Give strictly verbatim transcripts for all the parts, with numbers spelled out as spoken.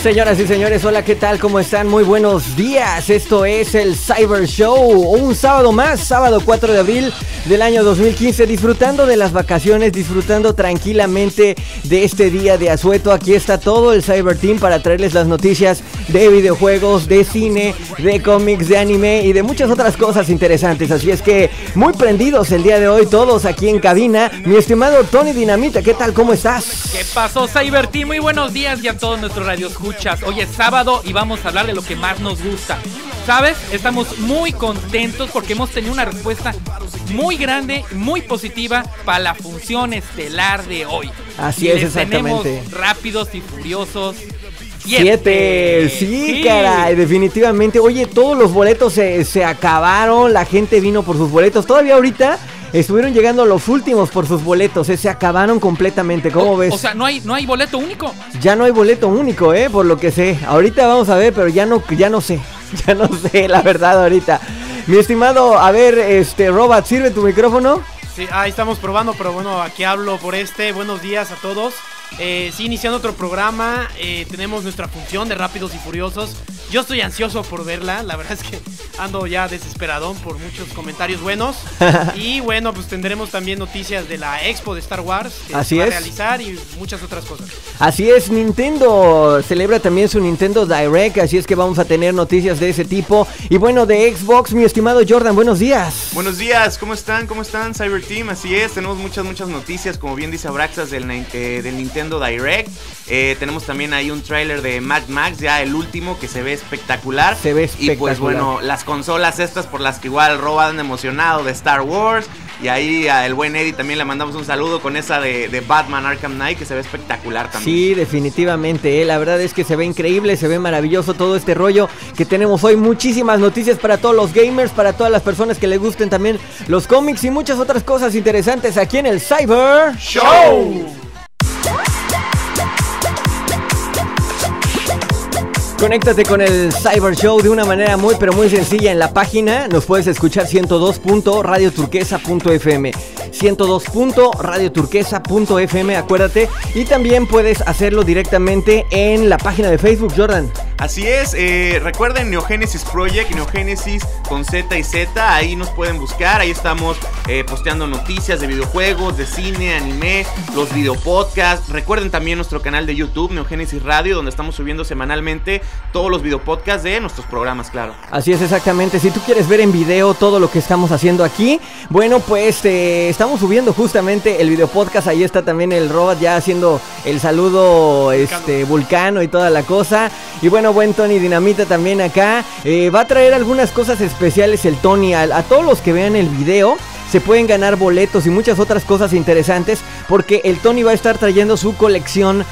Señoras y señores, hola, ¿qué tal? ¿Cómo están? Muy buenos días. Esto es el Cyber Show, un sábado más, sábado cuatro de abril del año dos mil quince, disfrutando de las vacaciones, disfrutando tranquilamente de este día de asueto. Aquí está todo el Cyber Team para traerles las noticias de videojuegos, de cine, de cómics, de anime y de muchas otras cosas interesantes. Así es que muy prendidos el día de hoy, todos aquí en cabina. Mi estimado Tony Dinamita, ¿qué tal? ¿Cómo estás? ¿Qué pasó, Cyber Team? Muy buenos días y a todos nuestros radioescuchas. Hoy es sábado y vamos a hablar de lo que más nos gusta. ¿Sabes? Estamos muy contentos porque hemos tenido una respuesta muy grande, muy positiva para la función estelar de hoy. Así y es, les exactamente. Tenemos Rápidos y Furiosos Siete, sí, sí, caray, definitivamente. Oye, todos los boletos se, se acabaron, la gente vino por sus boletos. Todavía ahorita estuvieron llegando los últimos por sus boletos, eh, se acabaron completamente, ¿cómo o, ves? O sea, no hay, no hay boleto único. Ya no hay boleto único, eh, por lo que sé. Ahorita vamos a ver, pero ya no, ya no sé, ya no sé, la verdad ahorita. Mi estimado, a ver, este, Robot, ¿sirve tu micrófono? Sí, ahí estamos probando, pero bueno, aquí hablo por este. Buenos días a todos. Eh, sí, iniciando otro programa, eh, tenemos nuestra función de Rápidos y Furiosos. Yo estoy ansioso por verla, la verdad es que ando ya desesperadón por muchos comentarios buenos. Y bueno, pues tendremos también noticias de la Expo de Star Wars que Así se va es. a realizar y muchas otras cosas. Así es, Nintendo celebra también su Nintendo Direct, así es que vamos a tener noticias de ese tipo. Y bueno, de Xbox, mi estimado Jordan, buenos días. Buenos días, ¿cómo están? ¿Cómo están, Cyber Team? Así es, tenemos muchas, muchas noticias, como bien dice Abraxas, del, eh, del Nintendo Direct. Eh, tenemos también ahí un tráiler de Mad Max, ya el último, que se ve espectacular. Se ve espectacular. Y pues bueno, las consolas estas por las que igual Rob anda emocionado, de Star Wars. Y ahí al buen Eddie también le mandamos un saludo con esa de, de Batman Arkham Knight, que se ve espectacular también. Sí, definitivamente, eh, la verdad es que se ve increíble, se ve maravilloso todo este rollo que tenemos hoy. Muchísimas noticias para todos los gamers, para todas las personas que les gusten también los cómics y muchas otras cosas interesantes aquí en el Cyber Show. Conéctate con el Cyber Show de una manera muy pero muy sencilla en la página. Nos puedes escuchar ciento dos punto radio turquesa punto f m, ciento dos punto radio turquesa punto f m, acuérdate. Y también puedes hacerlo directamente en la página de Facebook, Jordan. Así es, eh, recuerden Neogénesis Project, Neogénesis con Z y Z, ahí nos pueden buscar, ahí estamos eh, posteando noticias de videojuegos, de cine, anime, los videopodcasts. Recuerden también nuestro canal de YouTube, Neogénesis Radio, donde estamos subiendo semanalmente todos los videopodcasts de nuestros programas, claro. Así es, exactamente. Si tú quieres ver en video todo lo que estamos haciendo aquí, bueno, pues eh, estamos subiendo justamente el videopodcast. Ahí está también el Robot ya haciendo el saludo este vulcano y toda la cosa. Y bueno, buen Tony Dinamita también acá. Eh, va a traer algunas cosas especiales el Tony. A, a todos los que vean el video se pueden ganar boletos y muchas otras cosas interesantes, porque el Tony va a estar trayendo su colección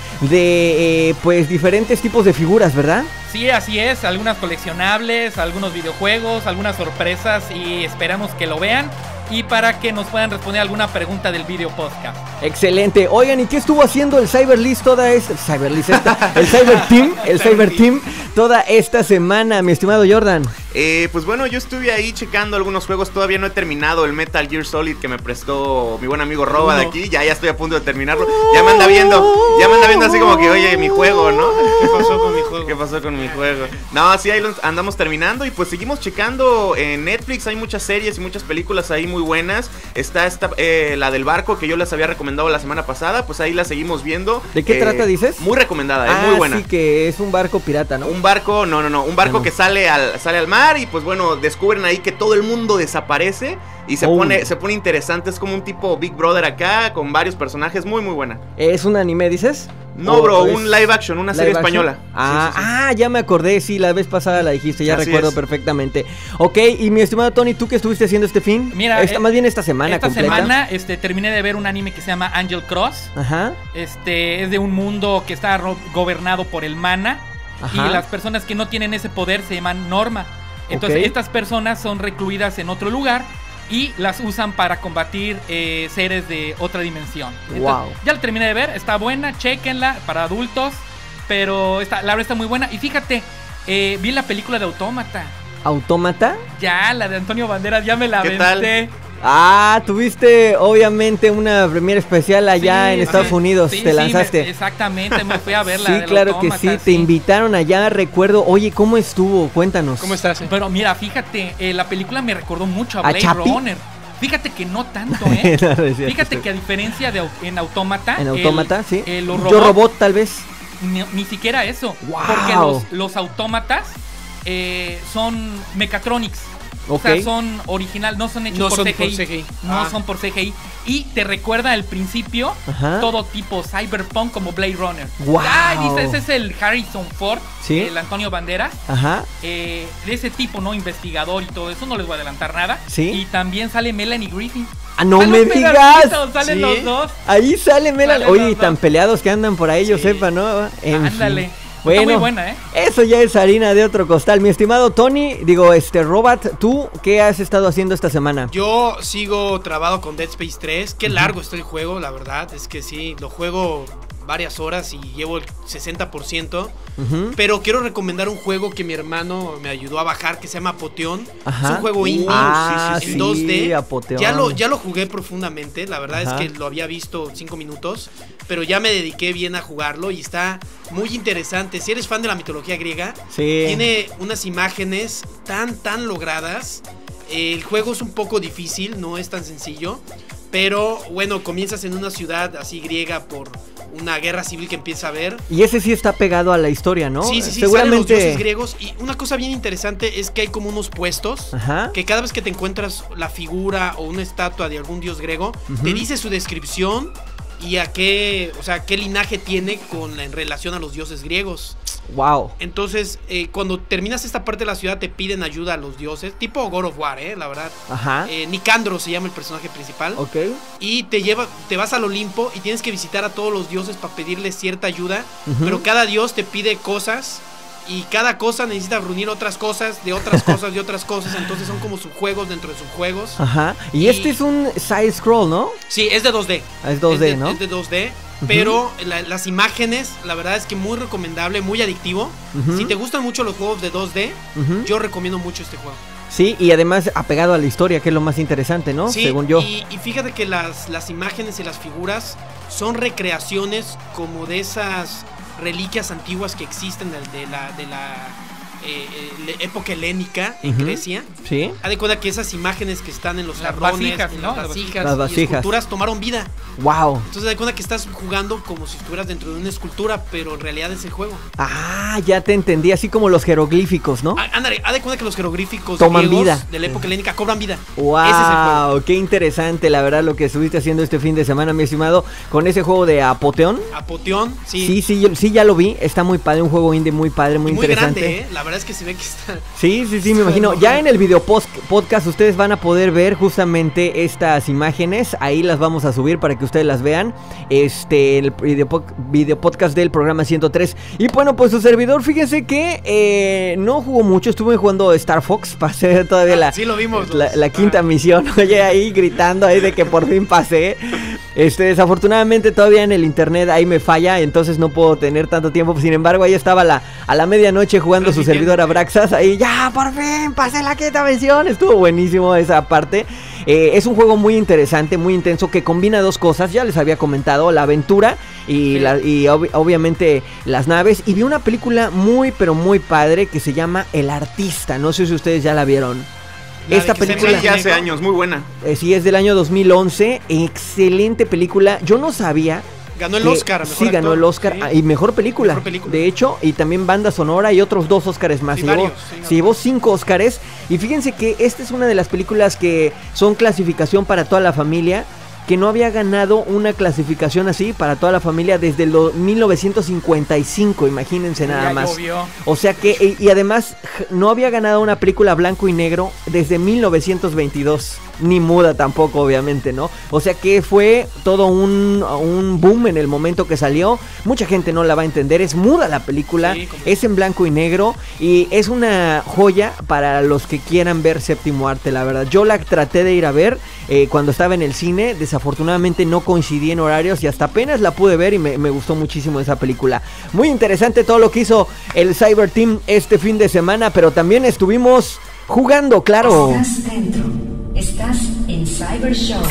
de eh, pues diferentes tipos de figuras, ¿verdad? Sí, así es, algunas coleccionables, algunos videojuegos, algunas sorpresas y esperamos que lo vean y para que nos puedan responder alguna pregunta del video podcast. Excelente. Oigan, ¿y qué estuvo haciendo el Cyberlist toda esta Cyberlist esta, el Cyber Team, el Cyber Team toda esta semana, mi estimado Jordan? Eh, pues bueno, yo estuve ahí checando algunos juegos, todavía no he terminado el Metal Gear Solid que me prestó mi buen amigo Roba de aquí, ya, ya estoy a punto de terminarlo, ya me anda viendo, ya me anda viendo así como que, oye, mi juego, ¿no? ¿Qué pasó con mi juego? ¿Qué pasó con mi juego? No, sí, ahí andamos terminando y pues seguimos checando en Netflix, hay muchas series y muchas películas ahí muy buenas, está esta, eh, la del barco que yo les había recomendado la semana pasada, pues ahí la seguimos viendo. ¿De qué eh, trata, dices? Muy recomendada, ah, es muy buena. Sí, que es un barco pirata, ¿no? Un barco, no, no, no, un barco ah, no. que sale al, sale al mar y pues bueno, descubren ahí que todo el mundo desaparece y se, oh. pone, se pone interesante, es como un tipo Big Brother acá, con varios personajes, muy muy buena. ¿Es un anime, dices? No, bro, un live action, una serie action? española. Ah, sí, sí, sí. ah, ya me acordé, sí, la vez pasada la dijiste, ya Así recuerdo es. perfectamente. Ok, y mi estimado Tony, ¿tú qué estuviste haciendo este fin? Mira, esta, eh, más bien esta semana esta completa. Esta semana este, terminé de ver un anime que se llama Angel Cross. Ajá. Este, es de un mundo que está ro- gobernado por el mana. Ajá. Y las personas que no tienen ese poder se llaman Norma. Entonces okay. estas personas son recluidas en otro lugar y las usan para combatir eh, seres de otra dimensión. Entonces, wow. Ya la terminé de ver, está buena, chéquenla, para adultos, pero está, la verdad está muy buena. Y fíjate, eh, vi la película de Autómata. ¿Autómata? Ya, la de Antonio Banderas, ya me la ¿Qué aventé. tal? Ah, tuviste obviamente una premiere especial allá sí, en Estados sí, Unidos, sí, te sí, lanzaste. Me, exactamente, me fui a verla. Sí, claro que sí, sí, te invitaron allá, recuerdo. Oye, ¿cómo estuvo? Cuéntanos. ¿Cómo estás? Pero mira, fíjate, eh, la película me recordó mucho a Blade Runner. Fíjate que no tanto, ¿eh? no, no Fíjate sí. que a diferencia de en Autómata. En Autómata, sí. El, los robot, Yo Robot, tal vez. Ni, ni siquiera eso. Wow. Porque los, los autómatas eh, son mechatronics. Okay. O sea, son original, no son hechos no por, son C G I, por C G I. No ah. son por C G I. Y te recuerda al principio Ajá. todo tipo cyberpunk como Blade Runner. Wow. Ah, dice, ese es el Harrison Ford, ¿sí? El Antonio Banderas. Ajá. Eh, de ese tipo, ¿no? Investigador y todo eso, no les voy a adelantar nada. Sí. Y también sale Melanie Griffin. ¡Ah, no me digas! Salen ¿sí? los dos. Ahí sale Melanie. Oye, tan peleados que andan por ahí, sí. yo sepa, ¿no? En Ándale. Fin. Bueno, está muy buena, ¿eh? Eso ya es harina de otro costal. Mi estimado Tony, digo, este, Robot, ¿tú qué has estado haciendo esta semana? Yo sigo trabado con Dead Space tres. Qué largo está el juego, la verdad. Es que sí, lo juego varias horas y llevo el sesenta por ciento. Uh-huh. Pero quiero recomendar un juego que mi hermano me ayudó a bajar, que se llama Apoteón. Ajá. Es un juego indie ah, en sí, dos D. Apoteón. Ya lo, ya lo jugué profundamente. La verdad Ajá. es que lo había visto cinco minutos. Pero ya me dediqué bien a jugarlo y está muy interesante. Si eres fan de la mitología griega, sí. tiene unas imágenes tan, tan logradas. El juego es un poco difícil, no es tan sencillo. Pero bueno, comienzas en una ciudad así griega por una guerra civil que empieza a haber. Y ese sí está pegado a la historia, ¿no? Sí, sí, sí, seguramente salen los dioses griegos. Y una cosa bien interesante es que hay como unos puestos. Ajá. Que cada vez que te encuentras la figura o una estatua de algún dios griego, uh-huh. te dice su descripción y a qué, o sea, qué linaje tiene con en relación a los dioses griegos. Wow. Entonces, eh, cuando terminas esta parte de la ciudad, te piden ayuda a los dioses, tipo God of War, eh, la verdad. Ajá. Eh, Nicandro se llama el personaje principal. Ok. Y te lleva, te vas al Olimpo y tienes que visitar a todos los dioses para pedirles cierta ayuda. Uh-huh. Pero cada dios te pide cosas. Y cada cosa necesita reunir otras cosas, de otras cosas, de otras cosas. Entonces son como subjuegos dentro de subjuegos. Ajá. Y, y este es un side scroll, ¿no? Sí, es de dos D. Es dos D, es de, ¿no? Es de dos D. Uh-huh. Pero la, las imágenes, la verdad es que muy recomendable, muy adictivo. Uh-huh. Si te gustan mucho los juegos de dos D, uh-huh. yo recomiendo mucho este juego. Sí, y además apegado a la historia, que es lo más interesante, ¿no? Sí, según yo. Y, y fíjate que las, las imágenes y las figuras son recreaciones como de esas reliquias antiguas que existen de, de la... De la Eh, eh, época helénica en uh-huh. Grecia. Sí. Haz de cuenta que esas imágenes que están en los las jarrones, vasijas, en ¿no? las vasijas, las y vasijas. esculturas tomaron vida. Wow. Entonces haz de cuenta que estás jugando como si estuvieras dentro de una escultura, pero en realidad es el juego. Ah, ya te entendí, así como los jeroglíficos, ¿no? Ah, ándale, haz de cuenta que los jeroglíficos toman griegos vida de la época helénica cobran vida. Wow, ese es el juego. Qué interesante, la verdad, lo que estuviste haciendo este fin de semana, mi estimado, con ese juego de Apoteón. Apoteón, sí. Sí, sí, yo, sí, ya lo vi, está muy padre, un juego indie muy padre, muy, muy interesante. Muy grande, ¿eh? La verdad es que se ve que está... Sí, sí, sí, me imagino. Ya en el video post podcast ustedes van a poder ver justamente estas imágenes. Ahí las vamos a subir para que ustedes las vean. Este, el video, video podcast del programa ciento tres. Y bueno, pues su servidor, fíjense que eh, no jugó mucho. Estuve jugando Star Fox. Pasé todavía la, sí, lo vimos, la, la quinta ah. misión. Oye, ahí gritando ahí de que por fin pasé. Este, desafortunadamente todavía en el internet ahí me falla, entonces no puedo tener tanto tiempo. Sin embargo, ahí estaba la, a la medianoche jugando su servidor Abraxas. Ahí ya, por fin, pasé la quinta misión. Estuvo buenísimo esa parte. Eh, es un juego muy interesante, muy intenso, que combina dos cosas. Ya les había comentado, la aventura y, sí. la, y ob- obviamente las naves. Y vi una película muy, pero muy padre que se llama El Artista. No sé si ustedes ya la vieron. La Esta película ya hace años, muy buena. Eh, sí, es del año dos mil once. Excelente película. Yo no sabía. Ganó el Oscar. Sí, ganó actor, el Oscar. sí. Ah, y mejor película. mejor película. De hecho, y también banda sonora y otros dos Oscars más. Sí, se, llevó, varios, sí, se llevó cinco Oscars. Y fíjense que esta es una de las películas que son clasificación para toda la familia. Que no había ganado una clasificación así para toda la familia desde el mil novecientos cincuenta y cinco, imagínense nada ya más. Llovió. O sea que, y, y además no había ganado una película blanco y negro desde mil novecientos veintidós, ni muda tampoco, obviamente, ¿no? O sea que fue todo un, un boom en el momento que salió. Mucha gente no la va a entender, es muda la película, sí, es en blanco y negro y es una joya para los que quieran ver Séptimo Arte, la verdad. Yo la traté de ir a ver eh, cuando estaba en el cine, desafortunadamente no coincidí en horarios y hasta apenas la pude ver y me, me gustó muchísimo esa película. Muy interesante todo lo que hizo el Cyber Team este fin de semana, pero también estuvimos jugando, claro. Estás dentro, estás en Cyber Show.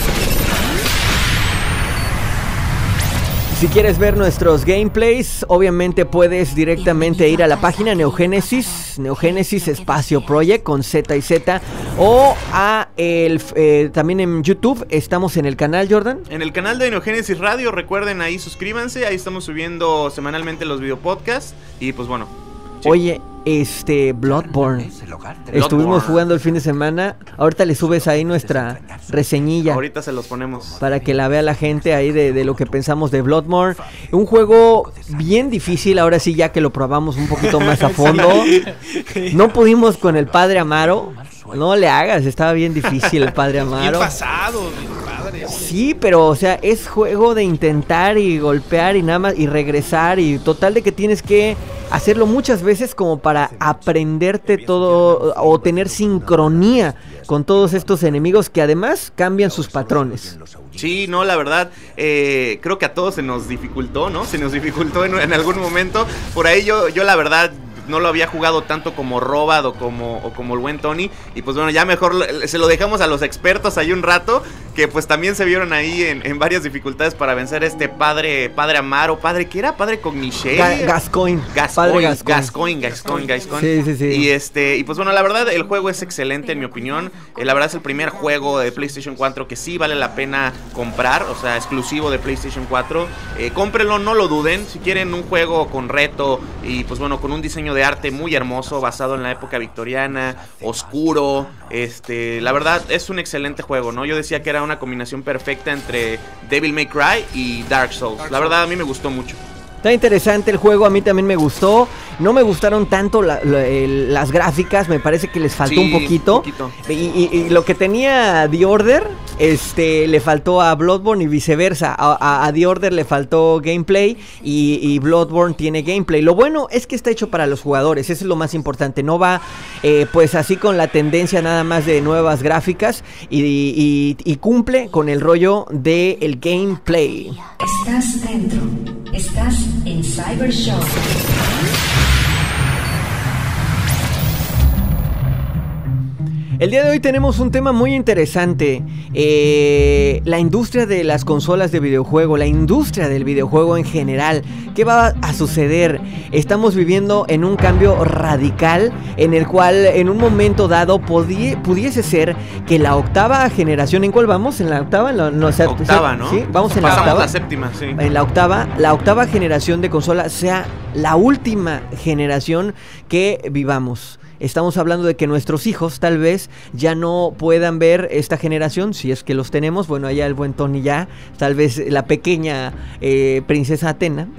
Si quieres ver nuestros gameplays, obviamente puedes directamente ir a la página Neogénesis, Neogénesis Espacio Project con Z y Z, o a el eh, también en YouTube estamos en el canal, Jordan. En el canal de Neogénesis Radio, recuerden ahí suscríbanse, ahí estamos subiendo semanalmente los videopodcasts y pues bueno. Sí. Oye, este Bloodborne, estuvimos jugando el fin de semana. Ahorita le subes ahí nuestra reseñilla. Ahorita se los ponemos para que la vea la gente ahí de, de lo que pensamos de Bloodborne. Un juego bien difícil, ahora sí ya que lo probamos un poquito más a fondo. No pudimos con el Padre Amaro. No le hagas, estaba bien difícil el Padre Amaro. Bien pasado, bien padre. Sí, pero o sea, es juego de intentar y golpear y nada más y regresar y total de que tienes que hacerlo muchas veces como para aprenderte todo o tener sincronía con todos estos enemigos que además cambian sus patrones. Sí, no, la verdad, eh, creo que a todos se nos dificultó, ¿no? Se nos dificultó en, en algún momento. Por ahí yo, yo la verdad no lo había jugado tanto como Robad o como, o como el buen Tony. Y pues bueno, ya mejor se lo dejamos a los expertos ahí un rato, que pues también se vieron ahí en, en varias dificultades para vencer a este padre, padre Amaro, padre, ¿qué era? Padre Cogniche. Ga Gascoigne. Gascoigne, Gascoigne, Gascoigne, Gascoigne. Sí, sí, sí. Y este, y pues bueno, la verdad, el juego es excelente en mi opinión. Eh, la verdad es el primer juego de PlayStation cuatro que sí vale la pena comprar, o sea, exclusivo de PlayStation cuatro. Eh, cómprenlo, no lo duden. Si quieren un juego con reto y pues bueno, con un diseño de arte muy hermoso, basado en la época victoriana, oscuro, este, la verdad es un excelente juego, ¿no? Yo decía que era una combinación perfecta entre Devil May Cry y Dark Souls. La verdad a mí me gustó mucho. Está interesante el juego, a mí también me gustó. No me gustaron tanto la, la, el, las gráficas, me parece que les faltó sí, un poquito. Un poquito. Y, y, y lo que tenía The Order, este, le faltó a Bloodborne y viceversa. A, a, a The Order le faltó gameplay y, y Bloodborne tiene gameplay. Lo bueno es que está hecho para los jugadores, eso es lo más importante. No va eh, pues así con la tendencia nada más de nuevas gráficas y, y, y cumple con el rollo del gameplay. Estás dentro. Estás en Cyber Show. El día de hoy tenemos un tema muy interesante, eh, la industria de las consolas de videojuego, la industria del videojuego en general. ¿Qué va a suceder? Estamos viviendo en un cambio radical en el cual en un momento dado podie, pudiese ser que la octava generación, ¿en cuál vamos? ¿En la octava? No, no, o sea, octava, ¿no? Sí, vamos en la Pasamos octava. la séptima, sí. En la octava, la octava generación de consola sea la última generación que vivamos. Estamos hablando de que nuestros hijos tal vez ya no puedan ver esta generación, si es que los tenemos. Bueno, allá el buen Tony ya, tal vez la pequeña eh, princesa Atena,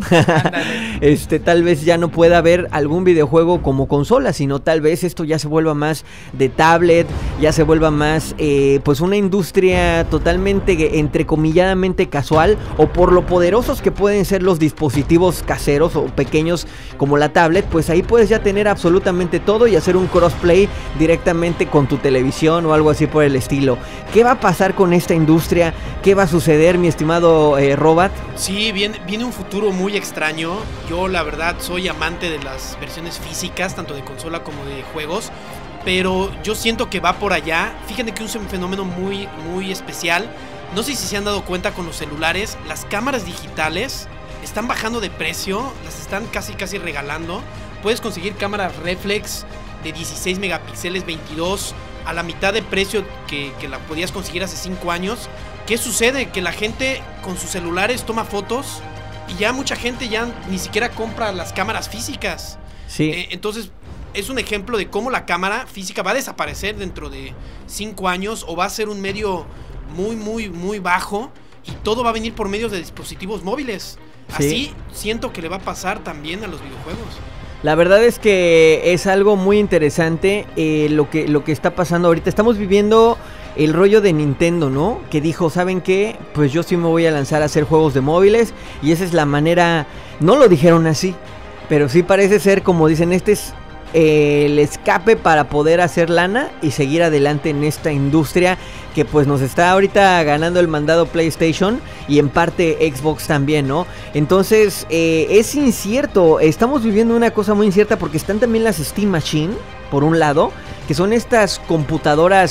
este, tal vez ya no pueda ver algún videojuego como consola, sino tal vez esto ya se vuelva más de tablet, ya se vuelva más, eh, pues una industria totalmente, entrecomilladamente casual, o por lo poderosos que pueden ser los dispositivos caseros o pequeños como la tablet, pues ahí puedes ya tener absolutamente todo y hacer un crossplay directamente con tu televisión o algo así por el estilo. ¿Qué va a pasar con esta industria? ¿Qué va a suceder, mi estimado eh, Robot? Sí, viene, viene un futuro muy extraño. Yo la verdad soy amante de las versiones físicas, tanto de consola como de juegos, pero yo siento que va por allá. Fíjense que es un fenómeno muy, muy especial. No sé si se han dado cuenta con los celulares, las cámaras digitales están bajando de precio, las están casi casi regalando. Puedes conseguir cámaras reflex de dieciséis megapíxeles, veintidós, a la mitad de precio que, que la podías conseguir hace cinco años. ¿Qué sucede? Que la gente con sus celulares toma fotos y ya mucha gente ya ni siquiera compra las cámaras físicas. Sí. Eh, entonces es un ejemplo de cómo la cámara física va a desaparecer dentro de cinco años o va a ser un medio muy, muy, muy bajo y todo va a venir por medios de dispositivos móviles. Sí. Así siento que le va a pasar también a los videojuegos. La verdad es que es algo muy interesante eh, lo que, lo que está pasando ahorita. Estamos viviendo el rollo de Nintendo, ¿no? Que dijo, ¿saben qué? Pues yo sí me voy a lanzar a hacer juegos de móviles. Y esa es la manera, no lo dijeron así, pero sí parece ser como dicen, este es eh, el escape para poder hacer lana y seguir adelante en esta industria que pues nos está ahorita ganando el mandado PlayStation y en parte Xbox también, ¿no? Entonces eh, es incierto, estamos viviendo una cosa muy incierta porque están también las Steam Machine, por un lado, que son estas computadoras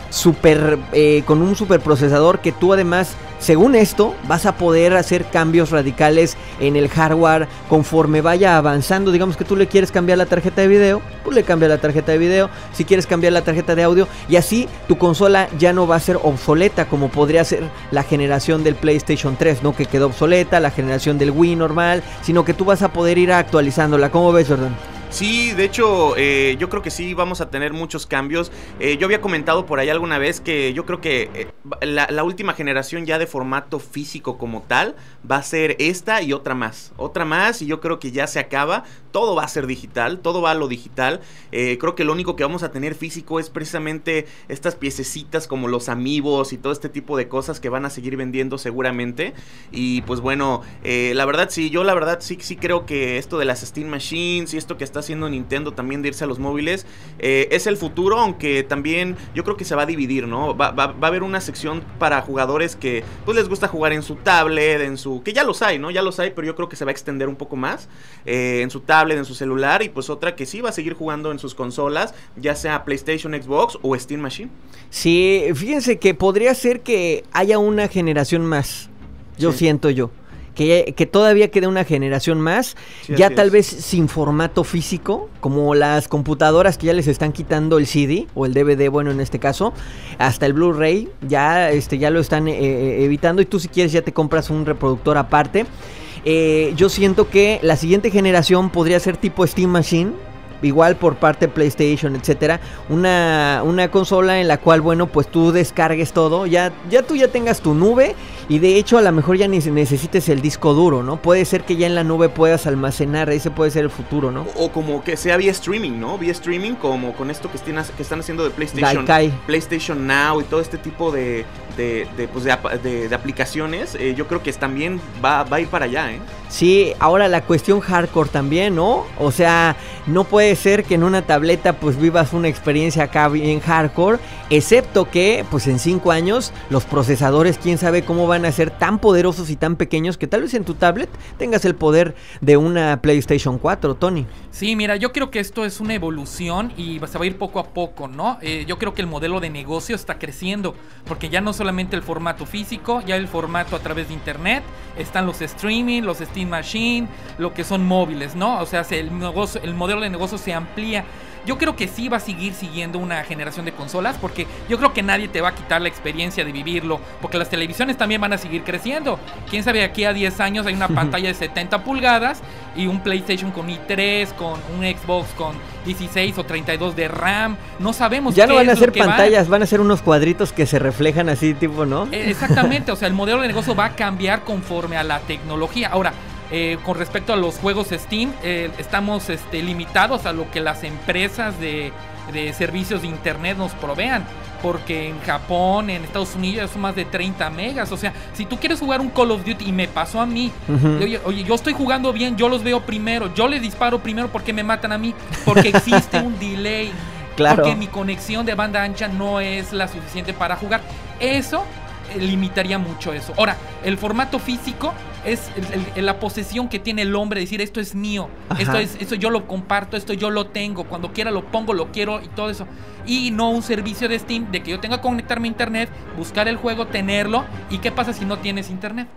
super, eh, con un super procesador que tú además, según esto, vas a poder hacer cambios radicales en el hardware conforme vaya avanzando. Digamos que tú le quieres cambiar la tarjeta de video, tú le cambias la tarjeta de video, si quieres cambiar la tarjeta de audio, y así tu consola ya no va a ser obsoleta como podría ser la generación del PlayStation tres, ¿no? Que quedó obsoleta, la generación del Wii normal, sino que tú vas a poder ir actualizándola. ¿Cómo ves, Jordan? Sí, de hecho, eh, yo creo que sí vamos a tener muchos cambios. Eh, yo había comentado por ahí alguna vez que yo creo que eh, la, la última generación ya de formato físico como tal va a ser esta y otra más. Otra más y yo creo que ya se acaba. Todo va a ser digital, todo va a lo digital. Eh, creo que lo único que vamos a tener físico es precisamente estas piececitas como los Amiibos y todo este tipo de cosas que van a seguir vendiendo seguramente. Y pues bueno, eh, la verdad sí, yo la verdad sí, sí creo que esto de las Steam Machines y esto que está haciendo Nintendo también de irse a los móviles eh, es el futuro, aunque también yo creo que se va a dividir, ¿no? Va, va, va a haber una sección para jugadores que pues les gusta jugar en su tablet, en su... que ya los hay, ¿no? Ya los hay, pero yo creo que se va a extender un poco más eh, en su tablet, en su celular, y pues otra que sí va a seguir jugando en sus consolas, ya sea PlayStation, Xbox o Steam Machine. Sí, fíjense que podría ser que haya una generación más, yo sí. siento yo. Que, que todavía quede una generación más, sí, ya tal es. vez sin formato físico, como las computadoras que ya les están quitando el C D o el D V D, bueno, en este caso, hasta el Blu-ray, ya, este, ya lo están eh, evitando, y tú si quieres ya te compras un reproductor aparte. Eh, yo siento que la siguiente generación podría ser tipo Steam Machine, igual por parte de PlayStation, etcétera, una, una consola en la cual, bueno, pues tú descargues todo, ya, ya tú ya tengas tu nube, y de hecho a lo mejor ya ni necesites el disco duro, ¿no? Puede ser que ya en la nube puedas almacenar, ese puede ser el futuro, ¿no? O, o como que sea vía streaming, ¿no? Vía streaming, como con esto que, estén, que están haciendo de PlayStation, Gaikai. PlayStation Now y todo este tipo de, de, de, pues de, de, de aplicaciones, eh, yo creo que también va, va a ir para allá, ¿eh? Sí, ahora la cuestión hardcore también, ¿no? O sea, no puede ser que en una tableta pues vivas una experiencia acá bien hardcore, excepto que pues en cinco años los procesadores quién sabe cómo van a ser tan poderosos y tan pequeños que tal vez en tu tablet tengas el poder de una PlayStation cuatro, Tony. Sí, mira, yo creo que esto es una evolución y se va a ir poco a poco, ¿no? Eh, yo creo que el modelo de negocio está creciendo, porque ya no solamente el formato físico, ya el formato a través de internet, están los streaming, los Steam Machine, lo que son móviles, ¿no? O sea, el, negocio, el modelo de negocio se amplía. Yo creo que sí va a seguir siguiendo una generación de consolas, porque yo creo que nadie te va a quitar la experiencia de vivirlo, porque las televisiones también van a seguir creciendo. Quién sabe, aquí a diez años hay una pantalla de setenta pulgadas y un PlayStation con i tres, con un Xbox con dieciséis o treinta y dos de RAM. No sabemos ya qué no van a es ser lo que pantallas, va. van a ser unos cuadritos que se reflejan así, tipo, ¿no? Eh, exactamente, o sea, el modelo de negocio va a cambiar conforme a la tecnología. Ahora, Eh, con respecto a los juegos Steam, eh, estamos este, limitados a lo que las empresas de, de servicios de internet nos provean, porque en Japón, en Estados Unidos son más de treinta megas. O sea, si tú quieres jugar un Call of Duty, y me pasó a mí, uh-huh. oye, oye, yo estoy jugando bien, yo los veo primero, yo les disparo primero porque me matan a mí, porque existe un delay, claro. porque mi conexión de banda ancha no es la suficiente para jugar. Eso eh, limitaría mucho eso. Ahora, el formato físico es el, el, la posesión que tiene el hombre, decir esto es mío, Ajá. esto es esto yo lo comparto, esto yo lo tengo, cuando quiera lo pongo, lo quiero y todo eso. Y no un servicio de Steam de que yo tenga que conectarme a internet, buscar el juego, tenerlo. ¿Y qué pasa si no tienes internet?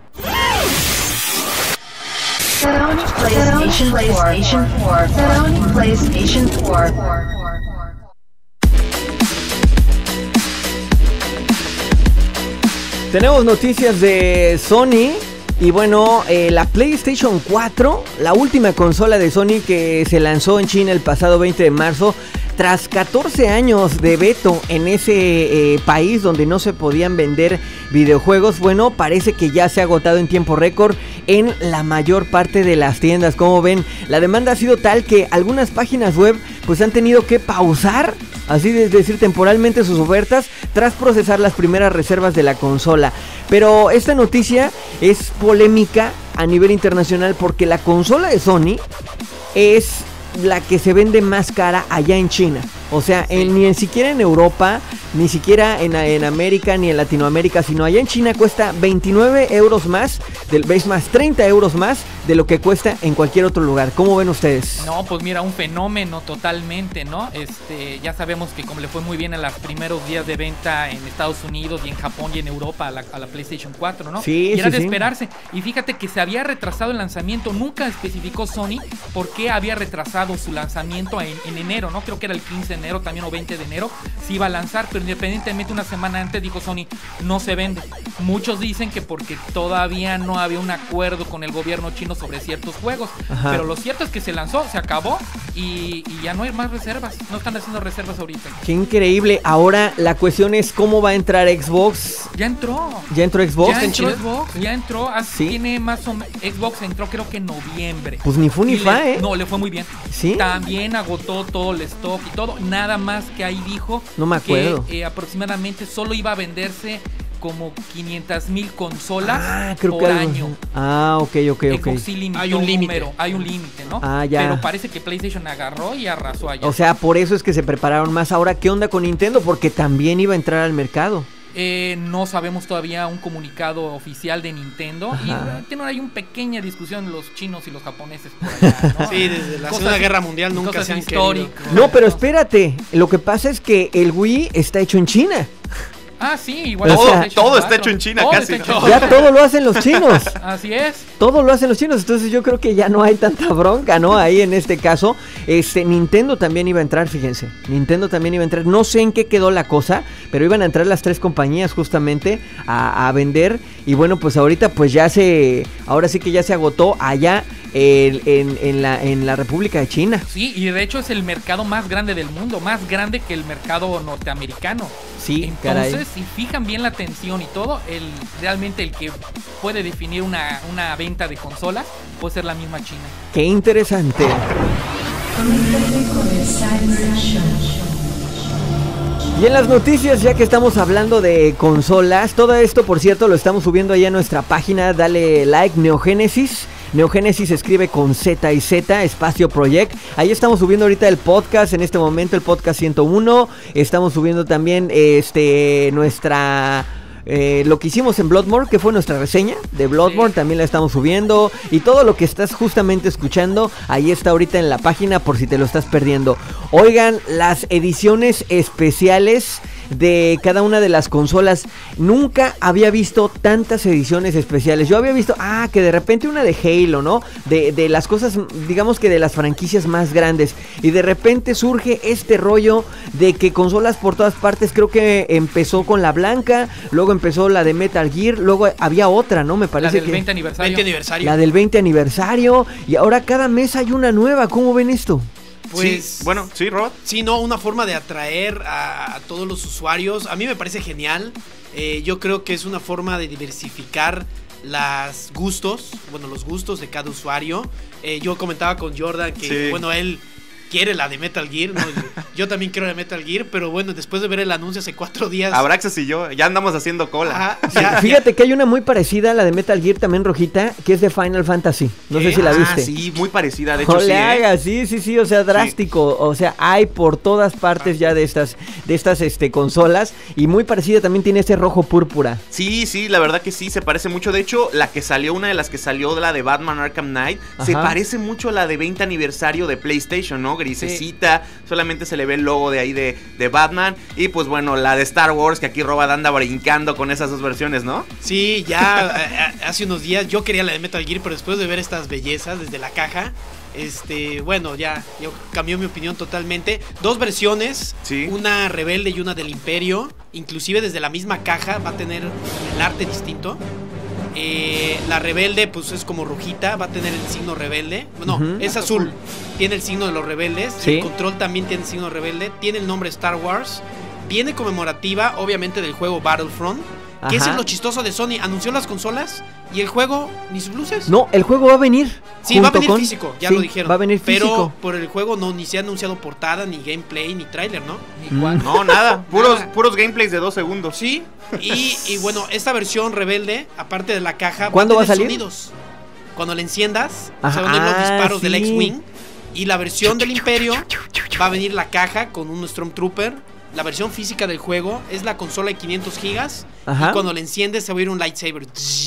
Sony PlayStation, PlayStation cuatro. Sony PlayStation cuatro. Tenemos noticias de Sony. Y bueno, eh, la PlayStation cuatro, la última consola de Sony que se lanzó en China el pasado veinte de marzo, tras catorce años de veto en ese eh, país donde no se podían vender videojuegos, bueno, parece que ya se ha agotado en tiempo récord en la mayor parte de las tiendas. Como ven, la demanda ha sido tal que algunas páginas web pues han tenido que pausar, así es decir, temporalmente sus ofertas tras procesar las primeras reservas de la consola. Pero esta noticia es polémica a nivel internacional porque la consola de Sony es la que se vende más cara allá en China. O sea, sí. en, ni en siquiera en Europa ni siquiera en, en América ni en Latinoamérica, sino allá en China cuesta veintinueve euros más, del, es más, treinta euros más de lo que cuesta en cualquier otro lugar. ¿Cómo ven ustedes? No, pues mira, un fenómeno totalmente, ¿no? Este, ya sabemos que como le fue muy bien en los primeros días de venta en Estados Unidos y en Japón y en Europa a la, a la PlayStation cuatro, ¿no? Sí, y era sí, de sí. esperarse. Y fíjate que se había retrasado el lanzamiento, nunca especificó Sony por qué había retrasado su lanzamiento en, en enero, ¿no? Creo que era el quince de enero, también o veinte de enero, se iba a lanzar, pero independientemente una semana antes dijo Sony, no se vende. Muchos dicen que porque todavía no había un acuerdo con el gobierno chino sobre ciertos juegos, Ajá. pero lo cierto es que se lanzó, se acabó y, y ya no hay más reservas, no están haciendo reservas ahorita. Qué increíble. Ahora la cuestión es cómo va a entrar Xbox. Ya entró. ¿Ya entró Xbox? Ya en entró China? Xbox, ya entró, así ¿Sí? tiene más o menos, Xbox entró creo que en noviembre. Pues ni fu ni Y fa, le- ¿eh? No, le fue muy bien. ¿Sí? También agotó todo el stock y todo, nada más que ahí dijo No me acuerdo. que eh, aproximadamente solo iba a venderse como quinientas mil consolas Ah, creo por que algo- año. Ah, ok, ok, ok. Xbox sí limitó Hay un límite. número, hay un límite, ¿no? Ah, ya. Pero parece que PlayStation agarró y arrasó allá. O sea, por eso es que se prepararon más. Ahora, ¿qué onda con Nintendo? Porque también iba a entrar al mercado. Eh, no sabemos todavía un comunicado oficial de Nintendo. Ajá. Y eh, tienen ahí una pequeña discusión los chinos y los japoneses por allá, ¿no? Sí, desde la Cosas- Segunda Guerra Mundial nunca cosas se han querido. históricas. No, pero espérate. Lo que pasa es que el Wii está hecho en China. Ah, sí, igual. O que sea, PlayStation todo está cuatro. hecho en China, Todo casi. está hecho en Ya China. todo lo hacen los chinos. Así es. Todo lo hacen los chinos, entonces yo creo que ya no hay tanta bronca, ¿no? Ahí en este caso, este Nintendo también iba a entrar, fíjense. Nintendo también iba a entrar. No sé en qué quedó la cosa, pero iban a entrar las tres compañías justamente a, a vender. Y bueno, pues ahorita pues ya se, ahora sí que ya se agotó allá el- en, en la, en la República de China. Sí, y de hecho es el mercado más grande del mundo, más grande que el mercado norteamericano. Sí, Entonces, caray. si fijan bien la atención y todo, el realmente el que puede definir una, una venta de consolas puede ser la misma China. Qué interesante. Conéctate con el Cyber Show. Y en las noticias, ya que estamos hablando de consolas, todo esto, por cierto, lo estamos subiendo ahí a nuestra página. Dale like, Neogénesis. Neogénesis se escribe con Z y Z, espacio Project. Ahí estamos subiendo ahorita el podcast, en este momento el podcast ciento uno. Estamos subiendo también este nuestra... Eh, lo que hicimos en Bloodborne, que fue nuestra reseña de Bloodborne, Sí. también la estamos subiendo. Y todo lo que estás justamente escuchando, ahí está ahorita en la página por si te lo estás perdiendo. Oigan, las ediciones especiales de cada una de las consolas. Nunca había visto tantas ediciones especiales. Yo había visto, ah, que de repente una de Halo, ¿no? De, de las cosas, digamos que de las franquicias más grandes. Y de repente surge este rollo de que consolas por todas partes. Creo que empezó con la blanca, luego empezó la de Metal Gear, luego había otra, ¿no? Me La parece del que... veinte aniversario. veinte aniversario. La del veinte aniversario. Y ahora cada mes hay una nueva. ¿Cómo ven esto? Pues, Sí, bueno, sí, Robert. Sí, no, una forma de atraer a, a todos los usuarios. A mí me parece genial. Eh, yo creo que es una forma de diversificar los gustos, bueno, los gustos de cada usuario. Eh, yo comentaba con Jordan que, Sí. bueno, él quiere la de Metal Gear, ¿no? Yo también quiero la de Metal Gear, pero bueno, después de ver el anuncio hace cuatro días... Abraxas y yo ya andamos haciendo cola. Ajá, ya- Fíjate que hay una muy parecida a la de Metal Gear, también rojita, que es de Final Fantasy. No sé ¿Qué? si la Ah, viste. sí, muy parecida, de hecho No sí, le ¿eh? hagas, sí, sí, sí, o sea, drástico, o sea, hay por todas partes ya de estas, de estas, este, consolas, y muy parecida también tiene ese rojo púrpura. Sí, sí, la verdad que sí, se parece mucho. De hecho, la que salió, una de las que salió, la de Batman Arkham Knight, se Ajá. parece mucho a la de veinte aniversario de PlayStation, ¿no? Grisecita, solamente se le ve el logo de ahí de, de Batman. Y pues bueno, la de Star Wars, que aquí Robad anda brincando con esas dos versiones, ¿no? Sí, ya eh, hace unos días yo quería la de Metal Gear, pero después de ver estas bellezas desde la caja, este, bueno, ya yo cambió mi opinión totalmente. Dos versiones, Sí. una rebelde y una del Imperio, inclusive desde la misma caja va a tener el arte distinto. Eh, la rebelde pues es como rojita, va a tener el signo rebelde. No, Ujú. es azul, tiene el signo de los rebeldes. Sí. El control también tiene el signo rebelde, tiene el nombre Star Wars. Viene conmemorativa, obviamente, del juego Battlefront. Que Ajá. ese es lo chistoso de Sony. Anunció las consolas y el juego ni sus luces. No, el juego va a venir. Sí, va a junto venir con- físico, ya sí, lo dijeron. va a venir Pero físico. por el juego no ni se ha anunciado portada, ni gameplay, ni tráiler, ¿no? Ni cuál. Mm. No, nada, puros, Nada. puros gameplays de dos segundos. Sí. Y, y bueno, esta versión rebelde, aparte de la caja, ¿Cuándo va a tener salir? sonidos. Cuando la enciendas, Ajá, se van a ir los disparos sí. del X-Wing. Y la versión del Imperio va a venir la caja con un Stormtrooper la versión física del juego es la consola de quinientos gigas. Ajá. Y cuando le enciendes se va a ir un lightsaber.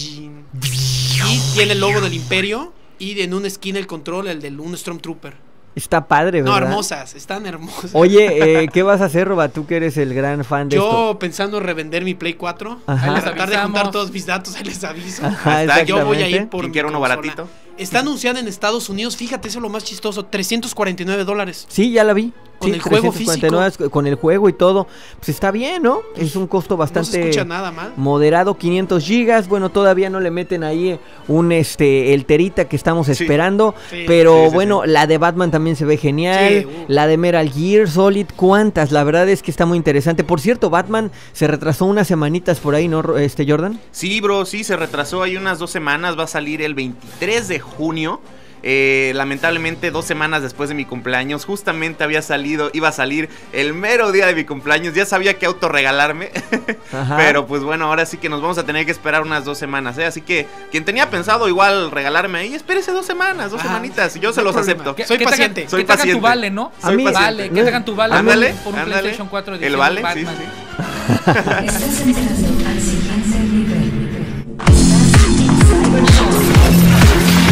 Y tiene el logo del Imperio. Y en una esquina el control, el de un Stormtrooper. Está padre, ¿verdad? No, hermosas, están hermosas. Oye, eh, ¿qué vas a hacer, Roba? Tú que eres el gran fan de Yo esto. pensando en revender mi Play cuatro. Ajá. Ahí les tratar de juntar avisamos. todos mis datos, ahí les aviso. Ajá, Hasta yo voy a exactamente. ir por ¿Quién mi quiere uno consola. baratito? Está anunciada en Estados Unidos, fíjate, eso es lo más chistoso, trescientos cuarenta y nueve dólares. Sí, ya la vi. Con Sí, el juego trescientos cuarenta y nueve, con el juego y todo. Pues está bien, ¿no? Es un costo No se bastante escucha nada mal. moderado, quinientos gigas. Bueno, todavía no le meten ahí un este el terita que estamos Sí. esperando, Sí, pero sí, sí, bueno, sí. la de Batman también se ve genial, Sí, uh. la de Metal Gear Solid, ¿cuántas? La verdad es que está muy interesante. Por cierto, Batman se retrasó unas semanitas por ahí, ¿no, Ro- este Jordan? Sí, bro, sí, se retrasó ahí unas dos semanas. Va a salir el veintitrés de junio. Eh, lamentablemente dos semanas después de mi cumpleaños. Justamente había salido, iba a salir el mero día de mi cumpleaños. Ya sabía qué auto regalarme. Ajá. Pero pues bueno, ahora sí que nos vamos a tener que esperar unas dos semanas, ¿eh? Así que quien tenía pensado igual regalarme ahí, espérese dos semanas, dos Ajá. semanitas. Y yo se No hay los problema. acepto. ¿Qué? Soy te hagan- paciente. Que Soy te hagan paciente. tu vale, ¿no? A Soy mí- paciente. Vale, que te hagan tu vale. Ándale, Por un ándale. PlayStation cuatro edición El vale, sí, Batman. sí. Estás entrando al siguiente nivel. Estás en Cybershock.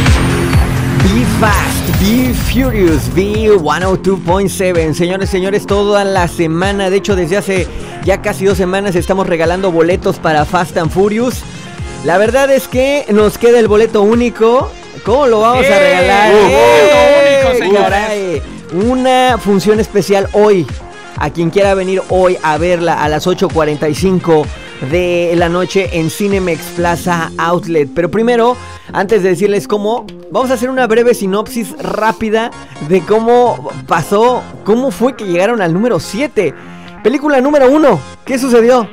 Be Fast, Be Furious, Be ciento dos punto siete. Señores, señores, toda la semana, de hecho desde hace ya casi dos semanas estamos regalando boletos para Fast and Furious. La verdad es que nos queda el boleto único. ¿Cómo lo vamos a ¡Eh! regalar? Uh, ¡Eh! boleto único, señores! Caray. Una función especial hoy. A quien quiera venir hoy a verla a las ocho cuarenta y cinco de la noche en Cinemex Plaza Outlet. Pero primero, antes de decirles cómo, vamos a hacer una breve sinopsis rápida de cómo pasó, cómo fue que llegaron al número siete. Película número uno. ¿Qué sucedió?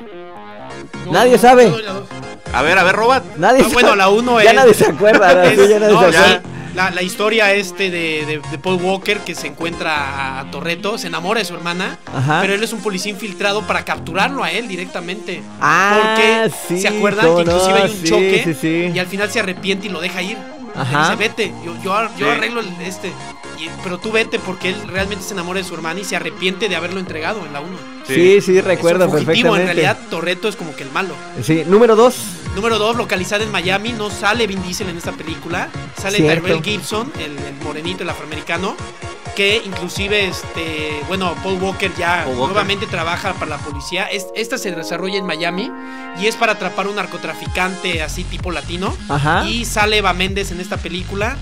Nadie sabe. Yo doy la dos. A ver, a ver, Robat. Nadie Ah, sabe. bueno, la uno Ya es- nadie se acuerda. ¿no? Es- Sí, ya nadie no, se sí, acuerda. la, la historia este de, de- de Paul Walker que se encuentra a, a Toretto, se enamora de su hermana, Ajá. pero él es un policía infiltrado para capturarlo a él directamente. Ah, porque sí, se acuerdan cómo que inclusive no, hay un sí, choque sí, sí. y al final se arrepiente y lo deja ir. Ajá. Le dice, vete, yo, yo, ar- yo Sí. arreglo el este. Y- pero tú vete porque él realmente se enamora de su hermana y se arrepiente de haberlo entregado en la uno. Sí, sí, recuerdo Es un fugitivo, perfectamente. en realidad Toretto es como que el malo. Sí, número dos. Número dos, localizada en Miami, no sale Vin Diesel en esta película, sale Cierto. Tyrell Gibson, el, el morenito, el afroamericano, que inclusive, este, bueno, Paul Walker ya Paul Walker. nuevamente trabaja para la policía. Es- esta se desarrolla en Miami y es para atrapar un narcotraficante así tipo latino. Ajá. Y sale Eva Méndez en esta película.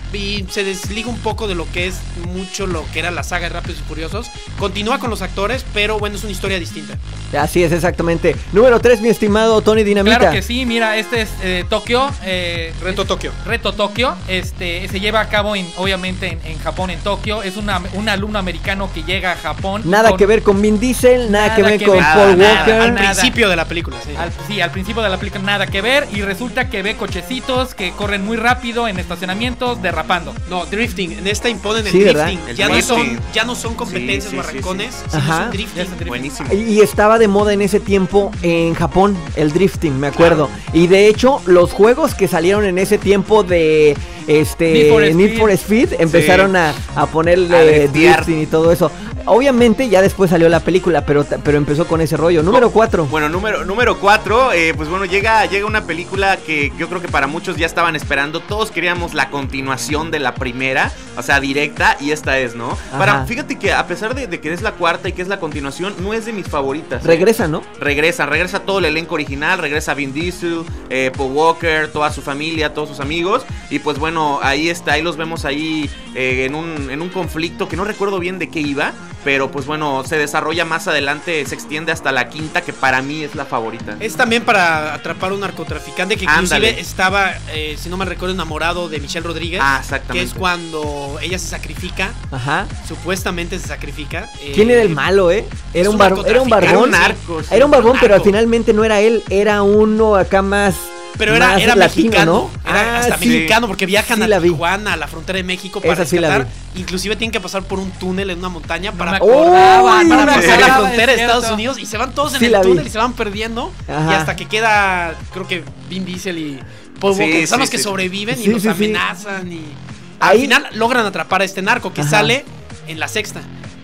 Y se desliga un poco de lo que es mucho lo que era la saga de Rápidos y Furiosos. Continúa con los actores, pero bueno, es una historia distinta. Así es, exactamente. Número tres, mi estimado Tony Dinamita. Claro que sí, mira, este es eh, Tokio. eh, Reto es- Tokio. Reto Tokio. Este se lleva a cabo en, obviamente, en, en Japón, en Tokio. Es una, un alumno americano que llega a Japón. Nada con- que ver con Vin Diesel, nada, Nada que ver que con ver. Paul Nada, Walker. Al nada. principio de la película, sí. Al, sí, al principio de la película nada que ver. Y resulta que ve cochecitos que corren muy rápido en estacionamientos, derrapando. No, drifting. En esta imponen el Sí, ¿verdad? drifting. El Ya, drifting. No son, ya no son competencias Sí, sí, o sí, arrancones, sí. sino Ajá. es un drifting. Ya es un drifting. Buenísimo. Y, y estaba de moda en ese tiempo en Japón, el drifting, me acuerdo. Y de hecho, los juegos que salieron en ese tiempo de este Need for Need Speed. for Speed empezaron a, a ponerle A driftear. drifting y todo eso. Obviamente ya después salió la película, pero, pero empezó con ese rollo. Número cuatro. Bueno, número número cuatro, eh, pues bueno, llega, llega una película que yo creo que para muchos ya estaban esperando. Todos queríamos la continuación de la primera, o sea, directa, y esta es, ¿no? Ajá. Para, fíjate que a pesar de, de que es la cuarta y que es la continuación, no es de mis favoritas. ¿eh? Regresa, ¿no? Regresa, regresa todo el elenco original, regresa Vin Diesel, eh, Paul Walker, toda su familia, todos sus amigos. Y pues bueno, ahí está, ahí los vemos ahí eh, en, un, en un conflicto que no recuerdo bien de qué iba. Pero pues bueno, se desarrolla más adelante, se extiende hasta la quinta, que para mí es la favorita. Es también para atrapar un narcotraficante que inclusive Ándale. estaba, eh, si no me recuerdo, enamorado de Michelle Rodríguez. Ah, Que exactamente. es cuando ella se sacrifica, Ajá. supuestamente se sacrifica. eh, ¿Quién era el malo, eh? Era es un, un bar- era un narcotraficante. barbón. Era un narco, sí. Era un barbón, pero Narco. finalmente no era él, era uno acá más. Pero era, más era latino, mexicano, ¿no? era Ah, hasta sí. mexicano, porque viajan Sí a la vi. Tijuana, a la frontera de México para Esa sí la rescatar. Inclusive tienen que pasar por un túnel en una montaña No para, me acordaba, acordaba, ¡Uy! no me para Sí. pasar la acordaba, frontera es de Estados cierto. Unidos y se van todos en Sí el la vi. túnel y se van perdiendo. Ajá. Y hasta que queda, creo que Vin Diesel y Paul Sí, Walker son sí, los que sí. sobreviven Sí, y los sí, sí. amenazan. Y Ahí- al final logran atrapar a este narco que Ajá. sale en la sexta.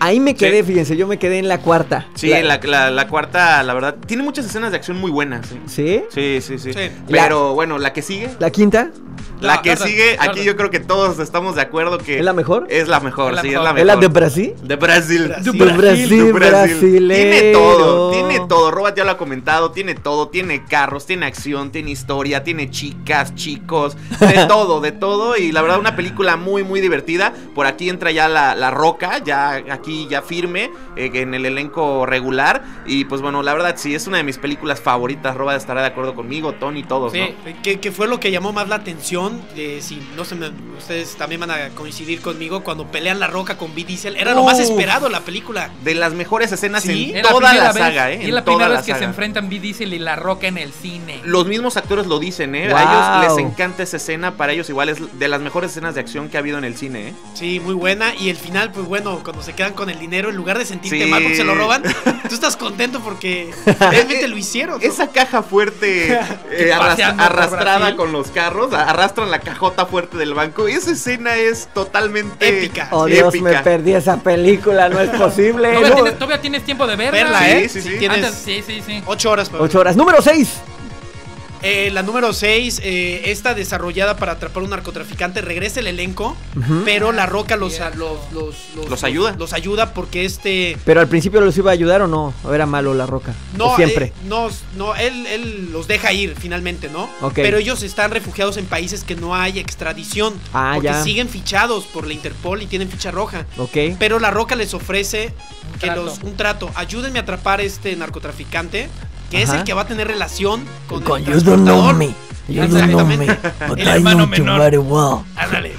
Ahí me quedé, Sí. fíjense, yo me quedé en la cuarta. Sí, la, la, la, la cuarta, la verdad, tiene muchas escenas de acción muy buenas. ¿Sí? ¿Sí? Sí, sí, sí. Sí. Pero bueno, la que sigue. ¿La quinta? La No, que Carlos, sigue, Carlos. aquí yo creo que todos estamos de acuerdo que... ¿Es la mejor? Es la mejor, Es la sí, mejor. es la ¿Es mejor. la de Brasil? De Brasil. Brasil. De Brasil, De Brasil. brasilero. Tiene todo, tiene todo. Robert ya lo ha comentado, tiene todo. Tiene carros, tiene acción, tiene historia, tiene chicas, chicos, de todo, de todo. Y la verdad, una película muy, muy divertida. Por aquí entra ya la, la Roca, ya aquí ya firme, eh, en el elenco regular. Y pues bueno, la verdad, sí, es una de mis películas favoritas. Robert estará de acuerdo conmigo, Tony, todos, Sí, ¿no? que, que fue lo que llamó más la atención. De, si no se me, ustedes también van a coincidir conmigo cuando pelean La Roca con Vin Diesel. Era lo más Uf. esperado la película. De las mejores escenas Sí. en Es toda primera la vez- saga, ¿eh? Y es En la toda primera la vez que se saga. enfrentan Vin Diesel y La Roca en el cine. Los mismos actores lo dicen, ¿eh? Wow. A ellos les encanta esa escena. Para ellos igual es de las mejores escenas de acción que ha habido en el cine, ¿eh? Sí, muy buena. Y el final, pues bueno, cuando se quedan con el dinero, en lugar de sentirte Sí. mal porque se lo roban, tú estás contento porque realmente lo hicieron, ¿no? Esa caja fuerte eh, arras- Paseando por arrastrada Brasil. con los carros, a- arrastran la cajota fuerte del banco. Y esa escena es totalmente Épica. Oh, Dios, épica. me perdí esa película, no es posible. ¿Todavía, No. tienes, todavía tienes tiempo de verla. Verla, Sí, ¿eh? sí, Si sí. tienes Antes- sí, sí, sí. ocho horas para Ocho horas. Número seis. Eh, la número seis, eh, esta desarrollada para atrapar a un narcotraficante, regresa el elenco, Ujú. pero La Roca los, Cierto. los, los, los, Los ayuda. Los ayuda porque este... Pero al principio los iba a ayudar o no, o era malo La Roca. No, ¿O siempre. eh, no, no él, él los deja ir finalmente, ¿no? Ok. Pero ellos están refugiados en países que no hay extradición. Ah, porque ya. siguen fichados por la Interpol y tienen ficha roja. Ok. Pero La Roca les ofrece Un que trato. los, un trato. Ayúdenme a atrapar a este narcotraficante, que es Ajá. el que va a tener relación con, Con el You Don't Know transportador. Me. You Don't Know Me. Exactamente. But El I hermano know you menor. very well. Ándale.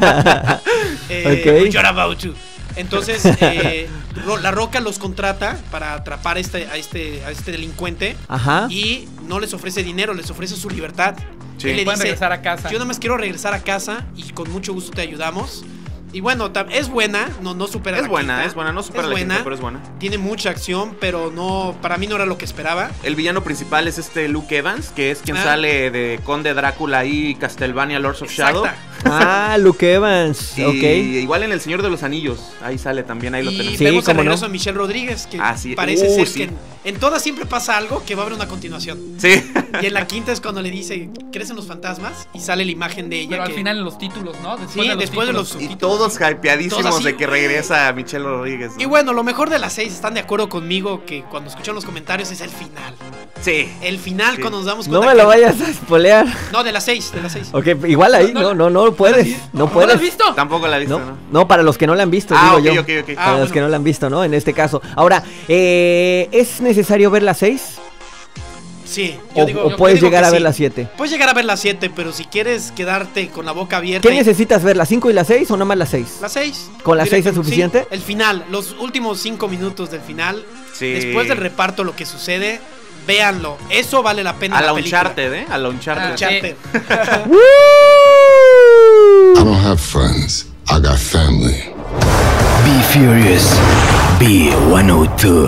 eh, Ok. What about you? Entonces, eh, Ro- La Roca los contrata para atrapar a este, a este, a este delincuente. Ajá. Y no les ofrece dinero, les ofrece su libertad. Sí. Él le Pueden dice, regresar a casa. yo nada más quiero regresar a casa y con mucho gusto te ayudamos. Y bueno, tam- es buena, no, no supera Es la buena, quinta. es buena, no supera Es la quinta, buena, pero es buena. Tiene mucha acción, pero no, para mí no era lo que esperaba. El villano principal es este Luke Evans, que es quien Ah. sale de Conde Drácula y Castlevania Lords of Shadow. Exacta. Ah, Luke Evans. Y Ok. igual en El Señor de los Anillos, ahí sale también, ahí lo Y tenemos. Sí, vemos el cómo no. regreso de Michelle Rodríguez, que Ah, sí. parece Uh, ser sí. que en, en todas siempre pasa algo que va a haber una continuación. Sí. Y en la quinta es cuando le dice, ¿crees en los fantasmas? Y sale la imagen de ella. Pero al que- final en los títulos, ¿no? Después Sí, de los después de títulos. los- Y todos hypeadísimos Todos así, de que güey. regresa Michelle Rodríguez, ¿no? Y bueno, lo mejor de las seis, están de acuerdo conmigo que cuando escuchan los comentarios es el final. Sí. El final Sí. cuando nos damos No cuenta me lo que- vayas a spoilear. No, de las seis, de las seis. Ok, igual ahí, no, no, no puedes. No ¿No lo puedes. has visto? Tampoco la he visto, No, ¿no? no, para los que no la han visto, Ah, digo ok, yo. ok, ok. Para Ah, los bueno. que no la han visto, ¿no? En este caso. Ahora, eh, ¿es necesario ver las seis? Sí, yo ¿O, digo, o yo puedes digo llegar que a ver sí. las siete? Puedes llegar a ver las siete, pero si quieres quedarte con la boca abierta. ¿Qué y- necesitas ver? ¿Las cinco y las seis o nada más las seis? Las seis. ¿Con las seis es Directo- suficiente? sí, el final, los últimos cinco minutos del final. Sí. Después del reparto, lo que sucede, véanlo. Eso vale la pena. A la la película. Uncharted, ¿eh? A la Uncharted. Ah, Uncharted. I don't have friends. I got family. Be Furious. B ciento dos.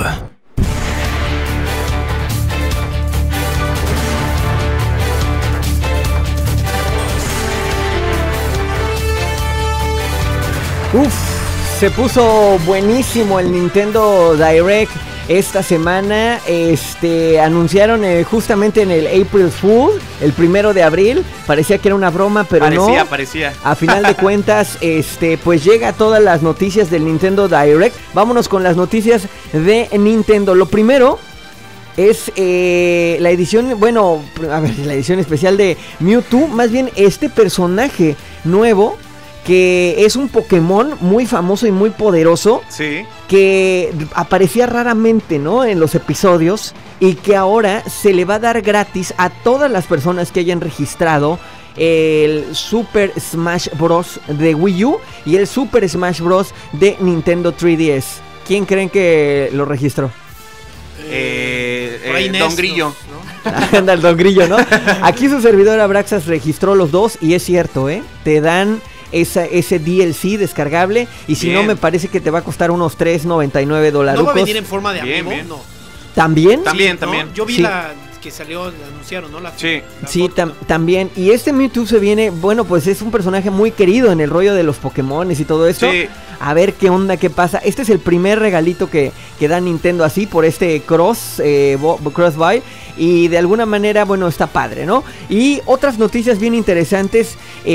Uf, se puso buenísimo el Nintendo Direct esta semana. Este, anunciaron eh, justamente en el April Fool, el primero de abril. Parecía que era una broma, pero parecía, no. parecía. A final de cuentas, este, pues llega todas las noticias del Nintendo Direct. Vámonos con las noticias de Nintendo. Lo primero es eh, la edición, bueno, a ver, la edición especial de Mewtwo. Más bien este personaje nuevo, que es un Pokémon muy famoso y muy poderoso, Sí. que aparecía raramente, ¿no? En los episodios, y que ahora se le va a dar gratis a todas las personas que hayan registrado el Super Smash Bros. De Wii U y el Super Smash Bros. De Nintendo tres D S. ¿Quién creen que lo registró? Eh, Por ahí eh, Nes, Don Grillo. ¿no? Anda el Don Grillo, ¿no? Aquí su servidor Abraxas registró los dos y es cierto, ¿eh? Te dan esa, ese D L C descargable y si Bien. no me parece que te va a costar unos tres noventa y nueve dólares. ¿No va a venir en forma de Bien, amigo? bien. No. ¿También? También, ¿no? también. Yo vi Sí. la que salió, anunciaron, ¿no? La, sí, la sí tam también. Y este Mewtwo se viene, bueno, pues es un personaje muy querido en el rollo de los Pokémones y todo esto. Sí. A ver qué onda, qué pasa. Este es el primer regalito que, que da Nintendo así por este Cross, eh, Cross Buy. Y de alguna manera, bueno, está padre, ¿no? Y otras noticias bien interesantes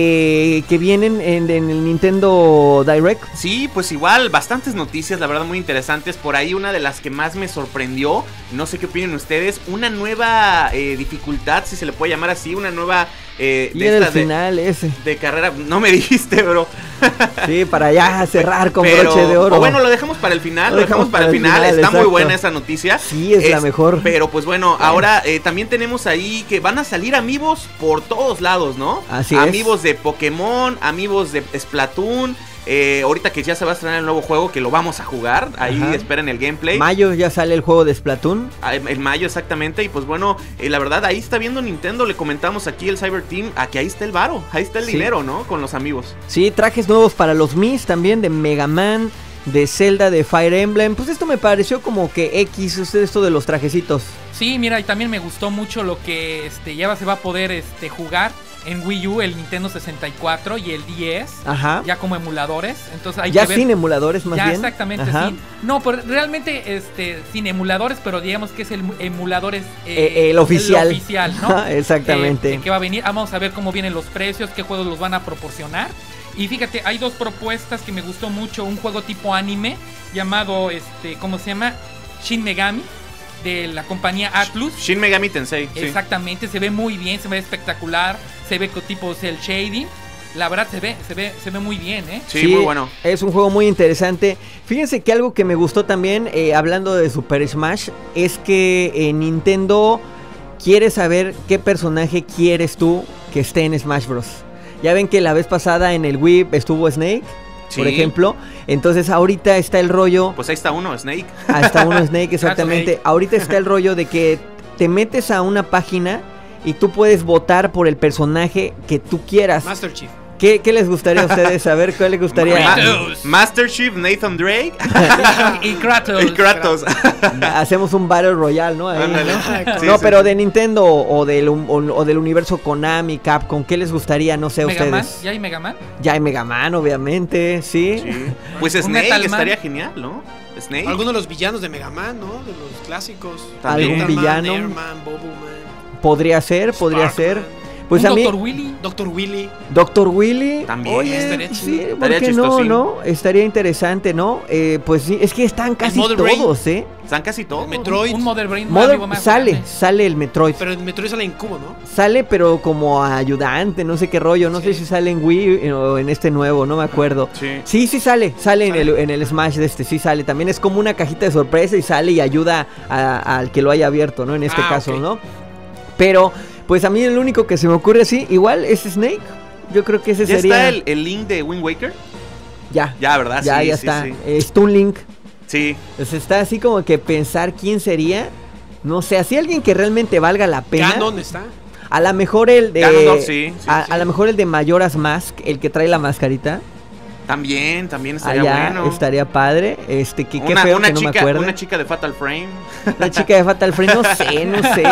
eh, que vienen en, en el Nintendo Direct. Sí, pues igual, bastantes noticias, la verdad, muy interesantes. Por ahí una de las que más me sorprendió, no sé qué opinan ustedes, una nueva eh, dificultad, si se le puede llamar así, una nueva... Eh, y de el estas final de, ese. De carrera, no me dijiste, bro. Sí, para ya cerrar con Pero, broche de oro. O bueno, lo dejamos para el final, lo, lo dejamos, dejamos para el final, final está exacto. Muy buena esa noticia. Sí, es, es la mejor. Pero pues bueno, bueno. ahora eh, también tenemos ahí que van a salir amigos por todos lados, ¿no? Así amigos es. de Pokémon, amigos de Splatoon. Eh, ahorita que ya se va a estrenar el nuevo juego, que lo vamos a jugar, ahí Ajá. esperen el gameplay. Mayo ya sale el juego de Splatoon. En mayo exactamente, y pues bueno, eh, la verdad ahí está viendo Nintendo, le comentamos aquí el Cyber Team, a que ahí está el varo, ahí está el sí. dinero, ¿no? Con los amigos. Sí, trajes nuevos para los Mis también, de Mega Man, de Zelda, de Fire Emblem. Pues esto me pareció como que X, esto de los trajecitos. Sí, mira, y también me gustó mucho lo que este ya se va a poder este jugar en Wii U, el Nintendo sesenta y cuatro y el D S. Ajá. Ya como emuladores. Entonces hay ya que ver, sin emuladores más ya bien. Exactamente, Ajá. sí. No, pero realmente este sin emuladores, pero digamos que es el emulador es, eh, eh, el oficial. El oficial, ¿no? Exactamente. Eh, que va a venir. Vamos a ver cómo vienen los precios, qué juegos los van a proporcionar. Y fíjate, hay dos propuestas que me gustó mucho, un juego tipo anime llamado este, ¿cómo se llama? Shin Megami, de la compañía Atlus. Shin Megami Tensei. Exactamente, sí. Se ve muy bien, se ve espectacular, se ve con tipo cel shading. La verdad se ve, se ve, se ve muy bien, ¿eh? Sí, sí, muy bueno. Es un juego muy interesante. Fíjense que algo que me gustó también, eh, hablando de Super Smash, es que eh, Nintendo quiere saber qué personaje quieres tú que esté en Smash Bros. Ya ven que la vez pasada en el Wii estuvo Snake. Sí. Por ejemplo, entonces ahorita está el rollo. Pues ahí está uno, Snake. Ahí está uno, Snake, exactamente. Ahorita está el rollo de que te metes a una página y tú puedes votar por el personaje que tú quieras. Master Chief. ¿Qué, ¿Qué les gustaría a ustedes saber? ¿Cuál les gustaría? Kratos. Master Chief, Nathan Drake y, y Kratos. Y Kratos. Hacemos un Battle Royale, ¿no? Ahí, ¿no? Sí, no sí, pero sí. de Nintendo o del, o, o del universo Konami, Capcom, ¿qué les gustaría? No sé, ¿Mega ustedes. Man? ¿Ya hay Mega Man? Ya hay Mega Man, obviamente, sí. sí. Pues Snake estaría genial, ¿no? Snake. Algunos de los villanos de Mega Man, ¿no? De los clásicos. ¿Algún Mega villano? Man, Airman, Boboman. Podría ser, podría Sparkman. ser. Pues ¿Un a mí, Doctor Willy? Doctor Willy. Doctor Willy. También. Oye, estaría sí, chido. ¿por Estaría qué no, chistosín. no? Estaría interesante, ¿no? Eh, pues sí, es que están casi Mother todos, Brain. ¿eh? Están casi todos. Metroid. Un Mother Brain Mother- más, más sale, grande. sale el Metroid. Pero el Metroid sale en cubo, ¿no? Sale, pero como ayudante, no sé qué rollo. No Sí. sé si sale en Wii o en este nuevo, no me acuerdo. Sí. Sí, sí sale, sale en el, ¿Sale? en el Smash de este, sí sale. También es como una cajita de sorpresa y sale y ayuda a- al que lo haya abierto, ¿no? En este Ah, caso, ok. ¿no? Pero, pues a mí el único que se me ocurre así, igual es Snake. Yo creo que ese ¿Ya sería... está el, el link de Wind Waker? Ya, Ya, ¿verdad? ya, sí, ya sí, está. Sí. Eh, Toon Link. Sí. Pues está así como que pensar quién sería. No sé, así alguien que realmente valga la pena. Ganon está. A lo mejor el de... Ganondorf, sí, sí, a, sí. a lo mejor el de Majora's Mask, el que trae la mascarita. También, también estaría Allá bueno. estaría padre. Este, que qué una, feo una que no me chica, acuerdo. una chica de Fatal Frame. La chica de Fatal Frame, no sé, no sé.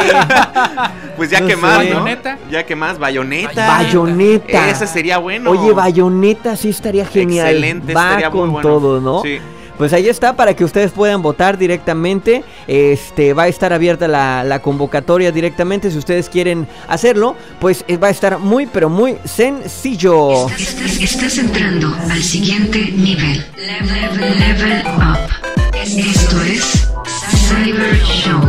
Pues ya No que sé. más, ¿no? Bayonetta. Ya que más, Bayonetta. Bayonetta. Ese sería bueno. Oye, Bayonetta sí estaría genial. Excelente, Va estaría muy con bueno. todo, ¿no? Sí. Pues ahí está para que ustedes puedan votar directamente. Este va a estar abierta la, la convocatoria directamente. Si ustedes quieren hacerlo, pues eh, va a estar muy, pero muy sencillo. Estás, estás entrando al siguiente nivel. Level, level up. Esto es Cyber Show.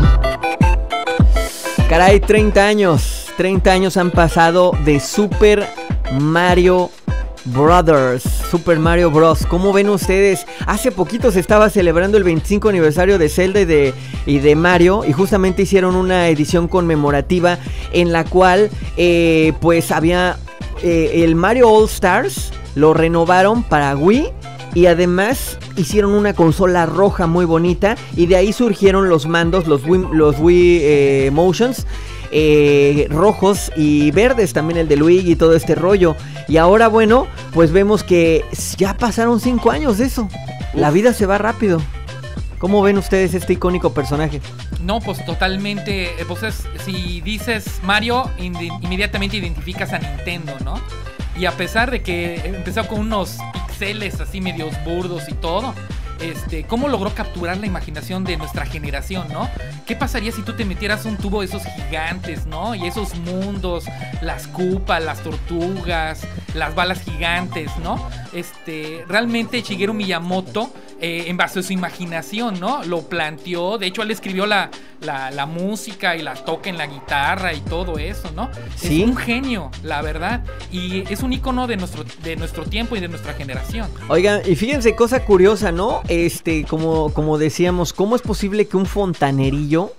Caray, treinta años. treinta años han pasado de Super Mario Brothers, Super Mario Bros. ¿Cómo ven ustedes? Hace poquito se estaba celebrando el veinticinco aniversario de Zelda y de, y de Mario, y justamente hicieron una edición conmemorativa en la cual eh, pues había eh, el Mario All Stars, lo renovaron para Wii. Y además hicieron una consola roja muy bonita. Y de ahí surgieron los mandos, los Wii, los Wii eh, Motions eh, rojos y verdes, también el de Luigi y todo este rollo. Y ahora bueno, pues vemos que ya pasaron cinco años de eso. La vida se va rápido. ¿Cómo ven ustedes este icónico personaje? No, pues totalmente. eh, Pues es- si dices Mario, indi- inmediatamente identificas a Nintendo, ¿no? Y a pesar de que empezó con unos pixeles así medios burdos y todo, este, ¿cómo logró capturar la imaginación de nuestra generación, ¿no? ¿Qué pasaría si tú te metieras un tubo de esos gigantes, ¿no? Y esos mundos, las cupas, las tortugas, las balas gigantes, ¿no? Este, realmente Shigeru Miyamoto, eh, en base a su imaginación, ¿no? Lo planteó. De hecho, él escribió la, la, la música y la toca en la guitarra y todo eso, ¿no? Sí. Es un genio, la verdad. Y es un icono de nuestro, de nuestro tiempo y de nuestra generación. Oigan, y fíjense, cosa curiosa, ¿no? Este, como, como decíamos, ¿cómo es posible que un fontanerillo,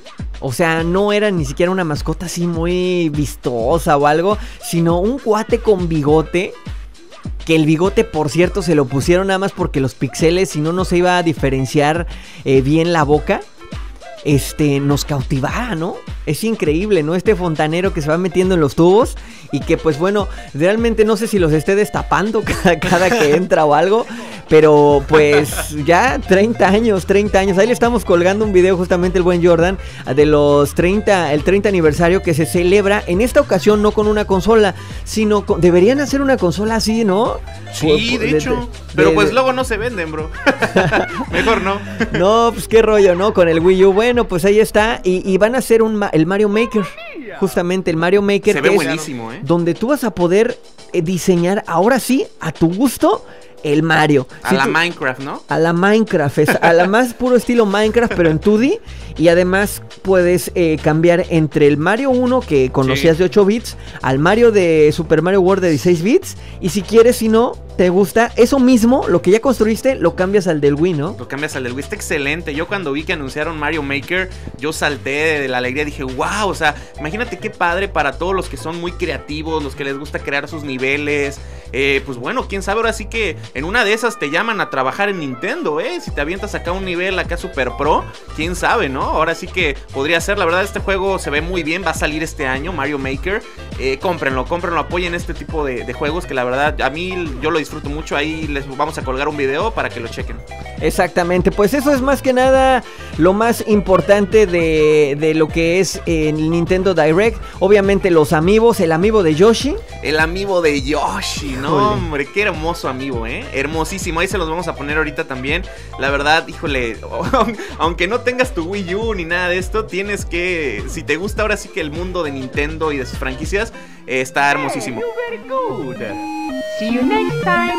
o sea, no era ni siquiera una mascota así muy vistosa o algo, sino un cuate con bigote? Que el bigote, por cierto, se lo pusieron nada más porque los pixeles, si no, no se iba a diferenciar eh, bien la boca. Este, nos cautivaba, ¿no? Es increíble, ¿no? Este fontanero que se va metiendo en los tubos y que, pues bueno, realmente no sé si los esté destapando cada, cada que entra o algo, pero pues ya treinta años, treinta años. Ahí le estamos colgando un video justamente el buen Jordan de los treinta, el treinta aniversario que se celebra en esta ocasión no con una consola, sino con, deberían hacer una consola así, ¿no? Sí, de hecho. Pero pues luego no se venden, bro. Mejor no. No, pues qué rollo, ¿no? Con el Wii U. Bueno, pues ahí está. Y, y van a hacer un, ma- el Mario Maker. Justamente el Mario Maker. Se ve que es buenísimo, ¿eh? donde tú vas a poder eh, diseñar, ahora sí, a tu gusto, el Mario. A Si la tú- Minecraft, ¿no? A la Minecraft, es a la más puro estilo Minecraft, pero en dos D. Y además puedes eh, cambiar entre el Mario uno que conocías Sí. de ocho bits al Mario de Super Mario World de dieciséis bits. Y si quieres, si no te gusta, eso mismo, lo que ya construiste, lo cambias al del Wii, ¿no? Lo cambias al del Wii, está excelente. Yo cuando vi que anunciaron Mario Maker, yo salté de la alegría, dije, wow, o sea, imagínate qué padre para todos los que son muy creativos, los que les gusta crear sus niveles. Eh, pues bueno, quién sabe, ahora sí que en una de esas te llaman a trabajar en Nintendo, ¿eh? Si te avientas acá un nivel acá super pro, quién sabe, ¿no? Ahora sí que podría ser, la verdad este juego se ve muy bien, va a salir este año, Mario Maker. Eh, cómprenlo, cómprenlo, apoyen este tipo de, de juegos que la verdad a mí yo lo disfruto mucho. Ahí les vamos a colgar un video para que lo chequen. Exactamente, pues eso es más que nada lo más importante de, de lo que es el Nintendo Direct. Obviamente los amigos, el amiibo de Yoshi. El amiibo de Yoshi, no, Híjole. hombre, qué hermoso amiibo, ¿eh? Hermosísimo, ahí se los vamos a poner ahorita también. La verdad, híjole, aunque no tengas tu Wii U ni nada de esto, tienes que, si te gusta ahora sí que el mundo de Nintendo y de sus franquicias, eh, está hermosísimo. See you next time.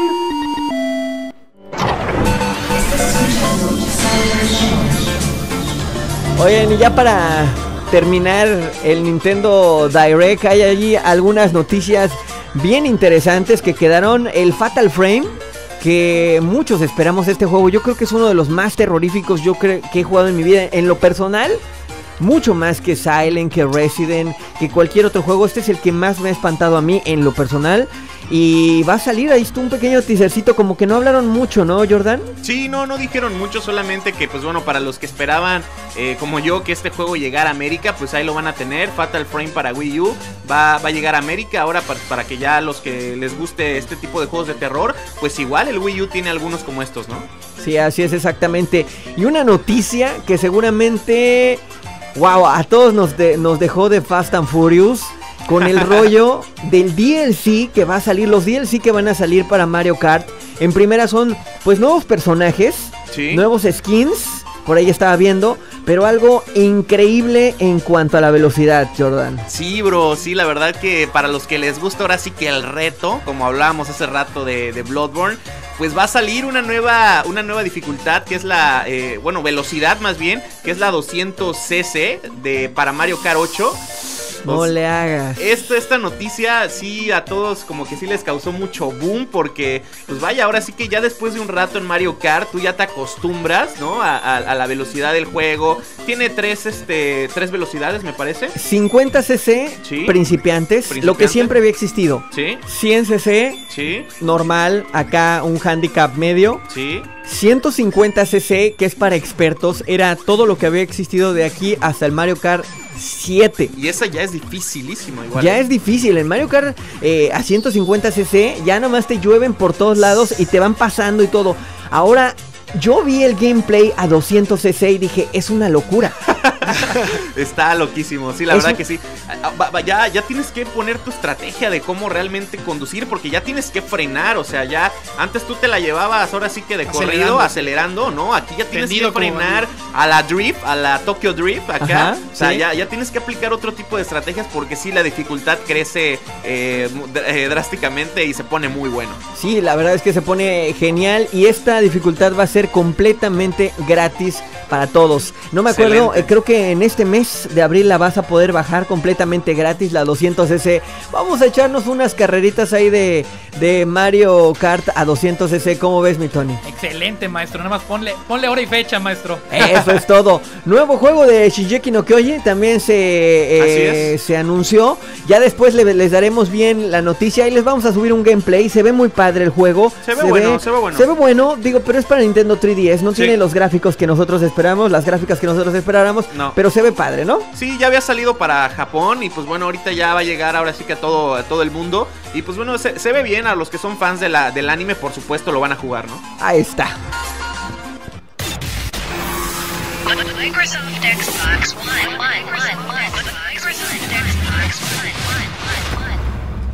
Oigan, y ya para terminar el Nintendo Direct, hay allí algunas noticias bien interesantes que quedaron. El Fatal Frame, que muchos esperamos este juego. Yo creo que es uno de los más terroríficos yo creo que he jugado en mi vida. En lo personal, mucho más que Silent, que Resident, que cualquier otro juego. Este es el que más me ha espantado a mí en lo personal. Y va a salir, ahí está un pequeño teasercito, como que no hablaron mucho, ¿no, Jordan? Sí, no, no dijeron mucho, solamente que, pues bueno, para los que esperaban, eh, como yo, que este juego llegara a América, pues ahí lo van a tener. Fatal Frame para Wii U va, va a llegar a América. Ahora, para, para que ya los que les guste este tipo de juegos de terror, pues igual el Wii U tiene algunos como estos, ¿no? Sí, así es exactamente. Y una noticia que seguramente, wow, a todos nos, de, nos dejó de Fast and Furious. Con el rollo del D L C que va a salir, los D L C que van a salir para Mario Kart. En primera son pues nuevos personajes, Sí. nuevos skins, por ahí estaba viendo, pero algo increíble en cuanto a la velocidad, Jordan. Sí, bro, sí, la verdad que para los que les gusta ahora sí que el reto, como hablábamos hace rato de, de Bloodborne, pues va a salir una nueva, una nueva dificultad que es la, eh, bueno, velocidad más bien, que es la doscientos cc de, para Mario Kart ocho. No Pues, le hagas. Esto, esta noticia sí a todos como que sí les causó mucho boom porque pues vaya, ahora sí que ya después de un rato en Mario Kart tú ya te acostumbras, ¿no? A, a, a la velocidad del juego. Tiene tres, este, tres velocidades me parece. cincuenta cc Sí. principiantes, lo que Principiante. siempre había existido. Sí, cien cc sí, normal, acá un handicap medio. sí. ciento cincuenta cc, que es para expertos, era todo lo que había existido de aquí hasta el Mario Kart siete. Y esa ya es dificilísima igual. Ya ¿eh? es difícil, en Mario Kart eh, a ciento cincuenta cc ya nomás te llueven por todos lados y te van pasando y todo. Ahora yo vi el gameplay a doscientos cc y dije, es una locura. Está loquísimo, sí, la Eso... verdad que sí. Ya, ya tienes que poner tu estrategia de cómo realmente conducir, porque ya tienes que frenar, o sea, ya antes tú te la llevabas ahora sí que de acelerando. corrido, acelerando, ¿no? Aquí ya tienes Tendido que frenar a la Drift, a la Tokyo Drift, acá. Ajá, o sea, sí. ya, ya tienes que aplicar otro tipo de estrategias porque sí, la dificultad crece eh, eh, drásticamente y se pone muy bueno. Sí, la verdad es que se pone genial y esta dificultad va a ser completamente gratis para todos. No me acuerdo, eh, creo que en este mes de abril la vas a poder bajar completamente gratis, la doscientos cc. Vamos a echarnos unas carreritas ahí de, de Mario Kart a doscientos cc. ¿Cómo ves, mi Tony? Excelente, maestro. Nada más ponle, ponle hora y fecha, maestro. Eso es todo. Nuevo juego de Shingeki no Kyojin también se, eh, se anunció. Ya después le, les daremos bien la noticia y les vamos a subir un gameplay. Se ve muy padre el juego. Se ve, se bueno, ve, se ve bueno. Se ve bueno, digo, pero es para Nintendo tres D S. No sí. tiene los gráficos que nosotros esperamos, las gráficas que nosotros esperáramos. No. Pero se ve padre, ¿no? Sí, ya había salido para Japón y pues bueno, ahorita ya va a llegar ahora sí que a todo, a todo el mundo. Y pues bueno, se, se ve bien. A los que son fans de la, del anime, por supuesto, lo van a jugar, ¿no? Ahí está. Microsoft Xbox One, One, One, One. Microsoft Xbox One, One, One,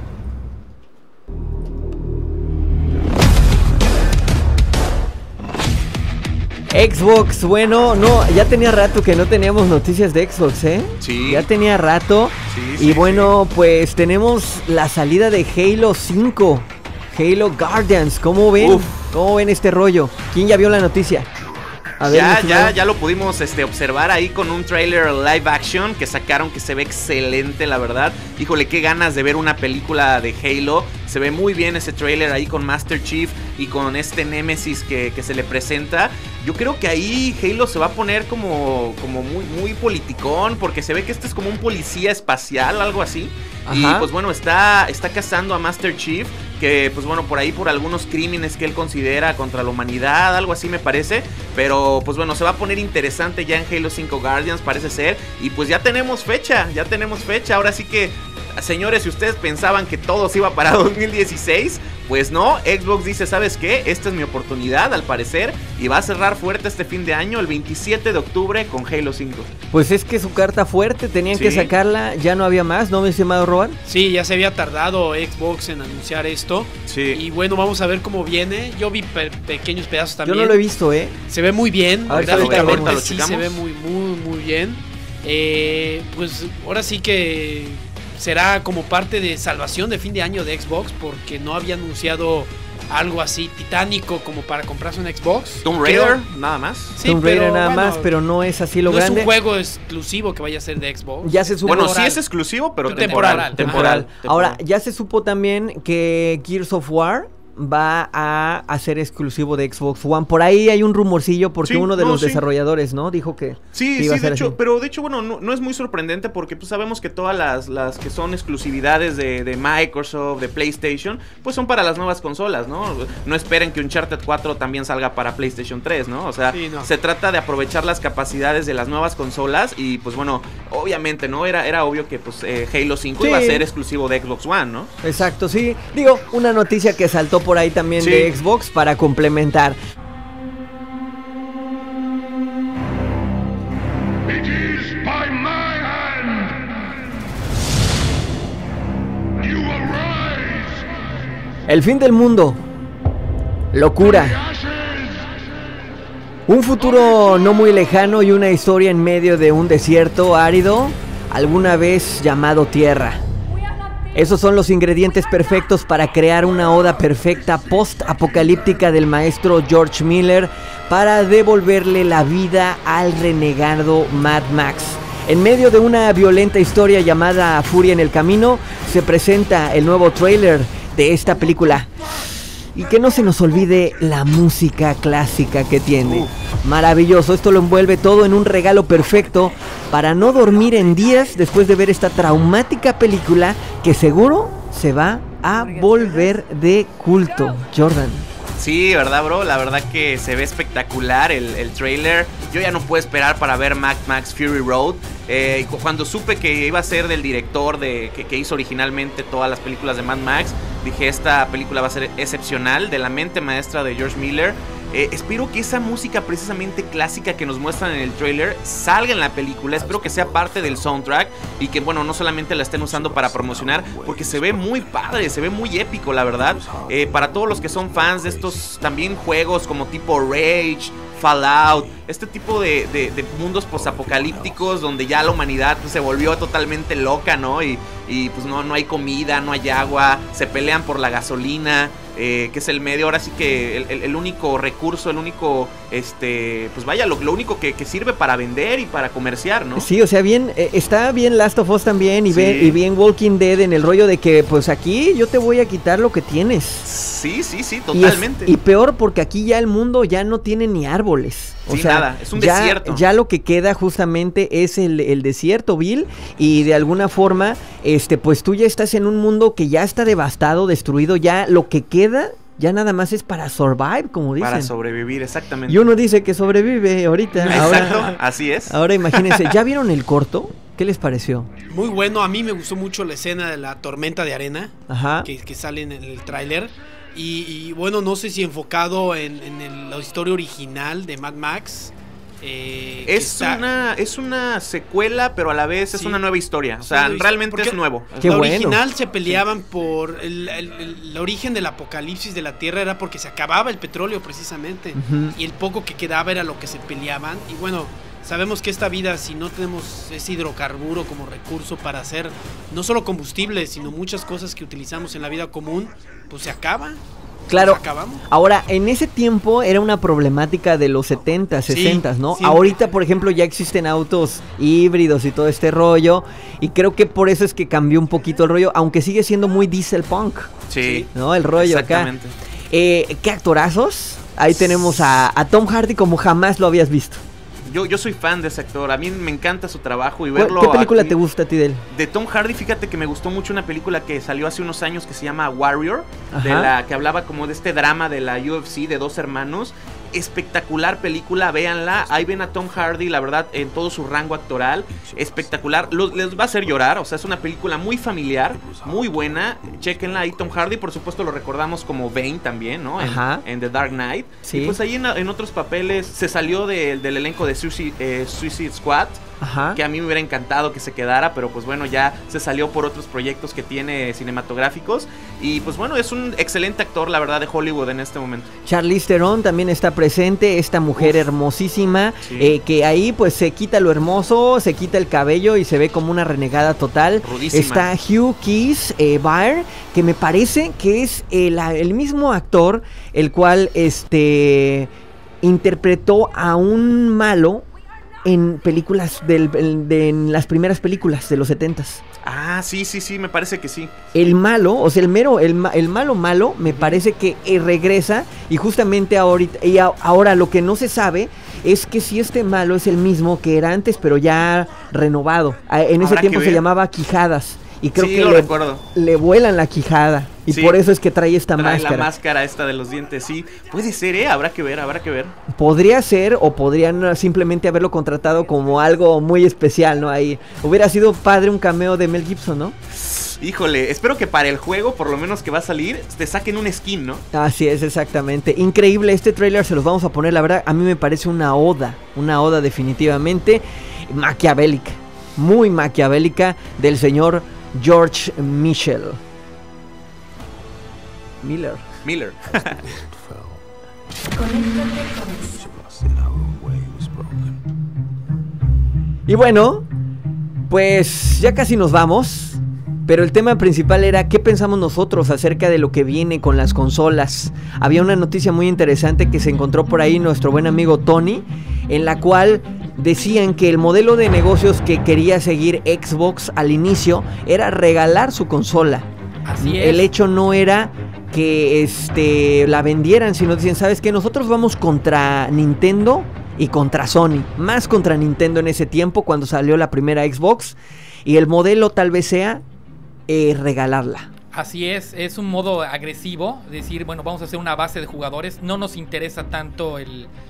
One. Xbox, bueno, no, ya tenía rato que no teníamos noticias de Xbox, ¿eh? Sí. Ya tenía rato. Sí, y sí, bueno, sí. pues tenemos la salida de Halo cinco. Halo Guardians, ¿cómo ven? Uf. ¿Cómo ven este rollo? ¿Quién ya vio la noticia? A ver, ya, ya, ya lo pudimos este, observar ahí con un trailer live action que sacaron, que se ve excelente, la verdad. Híjole, qué ganas de ver una película de Halo. Se ve muy bien ese trailer ahí con Master Chief y con este Némesis que, que se le presenta. Yo creo que ahí Halo se va a poner como, como muy, muy politicón, porque se ve que este es como un policía espacial, algo así. Ajá. Y pues bueno, está, está cazando a Master Chief, que pues bueno, por ahí por algunos crímenes que él considera contra la humanidad, algo así me parece. Pero pues bueno, se va a poner interesante ya en Halo cinco Guardians, parece ser. Y pues ya tenemos fecha, ya tenemos fecha. Ahora sí que, señores, si ustedes pensaban que todo se iba para dos mil dieciséis, pues no, Xbox dice, ¿sabes qué? Esta es mi oportunidad, al parecer, y va a cerrar fuerte este fin de año, el veintisiete de octubre, con Halo cinco. Pues es que su carta fuerte, tenían sí. que sacarla, ya no había más, ¿no, mi estimado Roban? Sí, ya se había tardado Xbox en anunciar esto. Sí. Y bueno, vamos a ver cómo viene. Yo vi pe- pequeños pedazos también. Yo no lo he visto, ¿eh? Se ve muy bien, gráficamente sí se ve muy, muy, muy bien. Eh, pues ahora sí que será como parte de salvación de fin de año de Xbox, porque no había anunciado algo así titánico como para comprarse un Xbox. Tomb Raider, Creo, nada más. Sí, Tomb Raider nada bueno, más, pero no es así lo no grande. No es un juego exclusivo que vaya a ser de Xbox. Ya se supo. Bueno, temporal. Sí es exclusivo, pero temporal. Temporal. temporal. temporal. Ahora, ya se supo también que Gears of War va a, a ser exclusivo de Xbox One. Por ahí hay un rumorcillo porque sí, uno de no, los sí. desarrolladores, ¿no? Dijo que Sí, que iba sí, a ser de hecho, así. Pero de hecho, bueno, no, no es muy sorprendente porque pues sabemos que todas las, las que son exclusividades de, de Microsoft, de PlayStation, pues son para las nuevas consolas, ¿no? No esperen que Uncharted cuatro también salga para PlayStation tres, ¿no? O sea, sí, no. se trata de aprovechar las capacidades de las nuevas consolas y pues bueno, obviamente, ¿no? Era, era obvio que pues eh, Halo cinco sí. iba a ser exclusivo de Xbox One, ¿no? Exacto, sí. Digo, una noticia que saltó por ahí también sí. de Xbox para complementar. It is by my hand. You arise. El fin del mundo. Locura. Un futuro no muy lejano y una historia en medio de un desierto árido, alguna vez llamado Tierra. Esos son los ingredientes perfectos para crear una oda perfecta post-apocalíptica del maestro George Miller para devolverle la vida al renegado Mad Max. En medio de una violenta historia llamada Furia en el Camino, se presenta el nuevo tráiler de esta película. Y que no se nos olvide la música clásica que tiene. Maravilloso, esto lo envuelve todo en un regalo perfecto para no dormir en días después de ver esta traumática película que seguro se va a volver de culto. Jordan. Sí, ¿verdad, bro? La verdad que se ve espectacular el, el trailer. Yo ya no puedo esperar para ver Mad Max Fury Road. Eh, cuando supe que iba a ser del director de, que, que hizo originalmente todas las películas de Mad Max, dije, esta película va a ser excepcional, de la mente maestra de George Miller. Eh, espero que esa música precisamente clásica que nos muestran en el trailer salga en la película. Espero que sea parte del soundtrack y que, bueno, no solamente la estén usando para promocionar, porque se ve muy padre, se ve muy épico, la verdad. Eh, para todos los que son fans de estos también juegos como tipo Rage, Fallout, este tipo de, de, de mundos posapocalípticos donde ya la humanidad pues, se volvió totalmente loca, ¿no? Y, y pues no, no hay comida, no hay agua, se pelean por la gasolina, eh, que es el medio, ahora sí que el, el, el único recurso, el único, este, pues vaya, lo, lo único que, que sirve para vender y para comerciar, ¿no? Sí, o sea, bien, eh, está bien Last of Us también y, sí. bien, y bien Walking Dead en el rollo de que pues aquí yo te voy a quitar lo que tienes. Sí, sí, sí, totalmente. Y, es, y peor porque aquí ya el mundo ya no tiene ni árboles. O sí, sea, nada, es un ya, desierto. Ya lo que queda justamente es el, el desierto, Bill, y de alguna forma, este, pues tú ya estás en un mundo que ya está devastado, destruido, ya lo que queda ya nada más es para survive, como dicen. Para sobrevivir, exactamente. Y uno dice que sobrevive ahorita. Exacto, ahora, así es. Ahora imagínense, ¿ya vieron el corto? ¿Qué les pareció? Muy bueno, a mí me gustó mucho la escena de la tormenta de arena. Ajá. Que, que sale en el tráiler. Y, y bueno, no sé si enfocado en, en el, la historia original de Mad Max. Eh, es, está... una, es una secuela, pero a la vez es sí. una nueva historia. O sea, sí, realmente es nuevo. Qué la bueno. original se peleaban sí. por el, el, el, el origen del apocalipsis de la Tierra, era porque se acababa el petróleo precisamente. Uh-huh. Y el poco que quedaba era lo que se peleaban. Y bueno, sabemos que esta vida, si no tenemos ese hidrocarburo como recurso para hacer no solo combustible, sino muchas cosas que utilizamos en la vida común, pues se acaba. Claro, ahora, en ese tiempo era una problemática de los setenta, sesenta, sí, ¿no? Sí. Ahorita, por ejemplo, ya existen autos híbridos y todo este rollo, y creo que por eso es que cambió un poquito el rollo, aunque sigue siendo muy diesel punk. Sí. ¿No? El rollo exactamente. Acá. Eh, ¿Qué actorazos? Ahí tenemos a, a Tom Hardy como jamás lo habías visto. Yo, yo soy fan de ese actor, a mí me encanta su trabajo y verlo. ¿Qué película aquí, te gusta a ti de él? De Tom Hardy, fíjate que me gustó mucho una película que salió hace unos años que se llama Warrior, de la que hablaba como de este drama de la U F C de dos hermanos. Espectacular película, véanla. Ahí ven a Tom Hardy, la verdad, en todo su rango actoral. Espectacular, Los, les va a hacer llorar. O sea, es una película muy familiar, muy buena. Chéquenla ahí, Tom Hardy, por supuesto lo recordamos como Bane también, ¿no? En, en The Dark Knight. Sí. Y pues ahí en, en otros papeles se salió de, del elenco de Suicide, eh, Suicide Squad. Ajá. Que a mí me hubiera encantado que se quedara, pero pues bueno, ya se salió por otros proyectos que tiene cinematográficos. Y pues bueno, es un excelente actor, la verdad, de Hollywood en este momento. Charlize Theron también está presente, esta mujer Uf. hermosísima, sí. eh, que ahí pues se quita lo hermoso, se quita el cabello y se ve como una renegada total. Rudísima. Está Hugh Keys eh, Baer, que me parece que es el, el mismo actor, el cual este interpretó a un malo en películas del, de, en las primeras películas de los setentas. Ah, sí, sí, sí, me parece que sí. El malo, o sea, el mero, el, el malo malo, me parece que eh, regresa. Y justamente ahorita, y a, ahora lo que no se sabe es que si este malo es el mismo que era antes, pero ya renovado. En ese tiempo se llamaba Quijadas. Y creo sí, que lo le, recuerdo. le vuelan la quijada. Y sí, por eso es que trae esta trae máscara. la máscara esta de los dientes, sí. Puede ser, ¿eh? Habrá que ver, habrá que ver. Podría ser, o podrían simplemente haberlo contratado como algo muy especial, ¿no? Ahí hubiera sido padre un cameo de Mel Gibson, ¿no? Híjole, espero que para el juego, por lo menos que va a salir, te saquen un skin, ¿no? Así es, exactamente. Increíble, este tráiler se los vamos a poner, la verdad, a mí me parece una oda. Una oda definitivamente maquiavélica. Muy maquiavélica del señor George Michel. Miller. Miller. Y bueno, pues ya casi nos vamos. Pero el tema principal era qué pensamos nosotros acerca de lo que viene con las consolas. Había una noticia muy interesante que se encontró por ahí nuestro buen amigo Tony, en la cual decían que el modelo de negocios que quería seguir Xbox al inicio era regalar su consola. Así es. El hecho no era que este, la vendieran, sino decían, ¿sabes qué? Nosotros vamos contra Nintendo y contra Sony. Más contra Nintendo en ese tiempo, cuando salió la primera Xbox. Y el modelo tal vez sea eh, regalarla. Así es, es un modo agresivo, decir, bueno, vamos a hacer una base de jugadores, no nos interesa tanto el,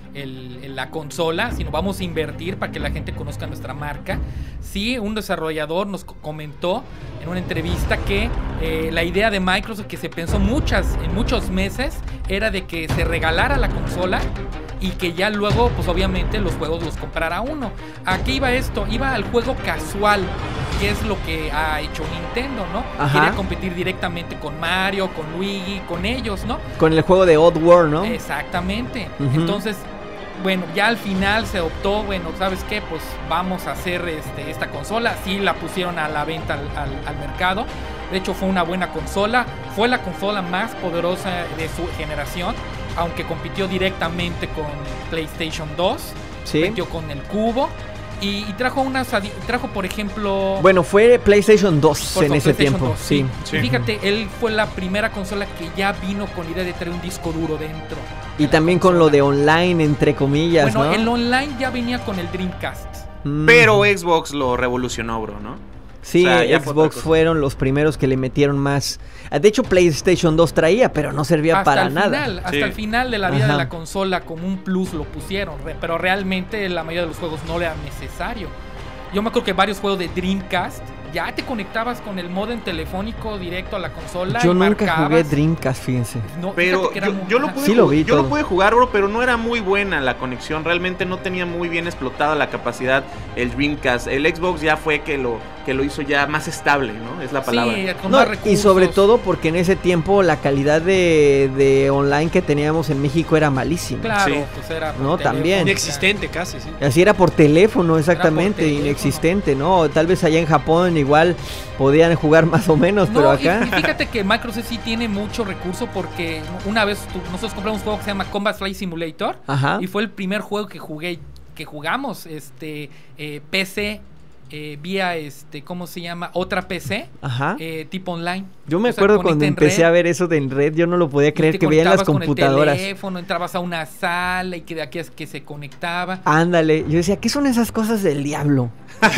el, el, la consola, sino vamos a invertir para que la gente conozca nuestra marca. Sí, un desarrollador nos comentó en una entrevista que eh, la idea de Microsoft, que se pensó muchas, en muchos meses, era de que se regalara la consola y que ya luego, pues obviamente, los juegos los comprara uno. ¿A qué iba esto? Iba al juego casual, que es lo que ha hecho Nintendo, ¿no? Ajá. Quería competir directamente con Mario, con Luigi, con ellos, ¿no? Con el juego de Oddworld, ¿no? Exactamente. Uh-huh. Entonces, bueno, ya al final se optó, bueno, ¿sabes qué? Pues vamos a hacer este, esta consola. Sí, la pusieron a la venta al, al, al mercado. De hecho, fue una buena consola. Fue la consola más poderosa de su generación, aunque compitió directamente con PlayStation dos. Sí. Compitió con el Cubo. Y, y trajo unas, trajo por ejemplo... Bueno, fue PlayStation dos por en ese PlayStation tiempo, dos, sí. sí. Fíjate, él fue la primera consola que ya vino con la idea de traer un disco duro dentro. Y también con lo de online, entre comillas, bueno, ¿no? el online ya venía con el Dreamcast. Mm. Pero Xbox lo revolucionó, bro, ¿no? Sí, o sea, ya fue otra Xbox cosa. fueron los primeros que le metieron más. De hecho, PlayStation dos traía, pero no servía hasta para el nada. Final, hasta Sí. el final de la vida Ajá. de la consola, como un plus lo pusieron. re- Pero realmente la mayoría de los juegos no era necesario. Yo me acuerdo que varios juegos de Dreamcast ya te conectabas con el modem telefónico directo a la consola. Yo y nunca marcabas. jugué Dreamcast, fíjense. No, Pero fíjate que era yo, muy- yo lo ajá. pude Sí lo ju- vi yo todo. lo pude jugar, bro, pero no era muy buena la conexión. Realmente no tenía muy bien explotada la capacidad el Dreamcast. El Xbox ya fue que lo que lo hizo ya más estable, ¿no? Es la palabra. Sí, con No, más y recursos. sobre todo porque en ese tiempo la calidad de, de online que teníamos en México era malísima. Claro, Sí. pues era por No, teléfono, también. Inexistente casi, sí. Así era por teléfono, exactamente, teléfono. inexistente, ¿no? Tal vez allá en Japón igual podían jugar más o menos, pero No, y- acá... y fíjate que Microsoft sí tiene mucho recurso porque una vez tu- nosotros compramos un juego que se llama Combat Flight Simulator Ajá. y fue el primer juego que jugué, que jugamos, este, eh, P C, eh, vía, este, ¿cómo se llama? Otra P C, Ajá. eh, tipo online. Yo me O sea, acuerdo conecta cuando en empecé red, a ver eso de en red, yo no lo podía y creer te que veía en las conectabas con el computadoras. teléfono, entrabas a una sala y que de aquí es que se conectaba. Ándale, yo decía, ¿qué son esas cosas del diablo?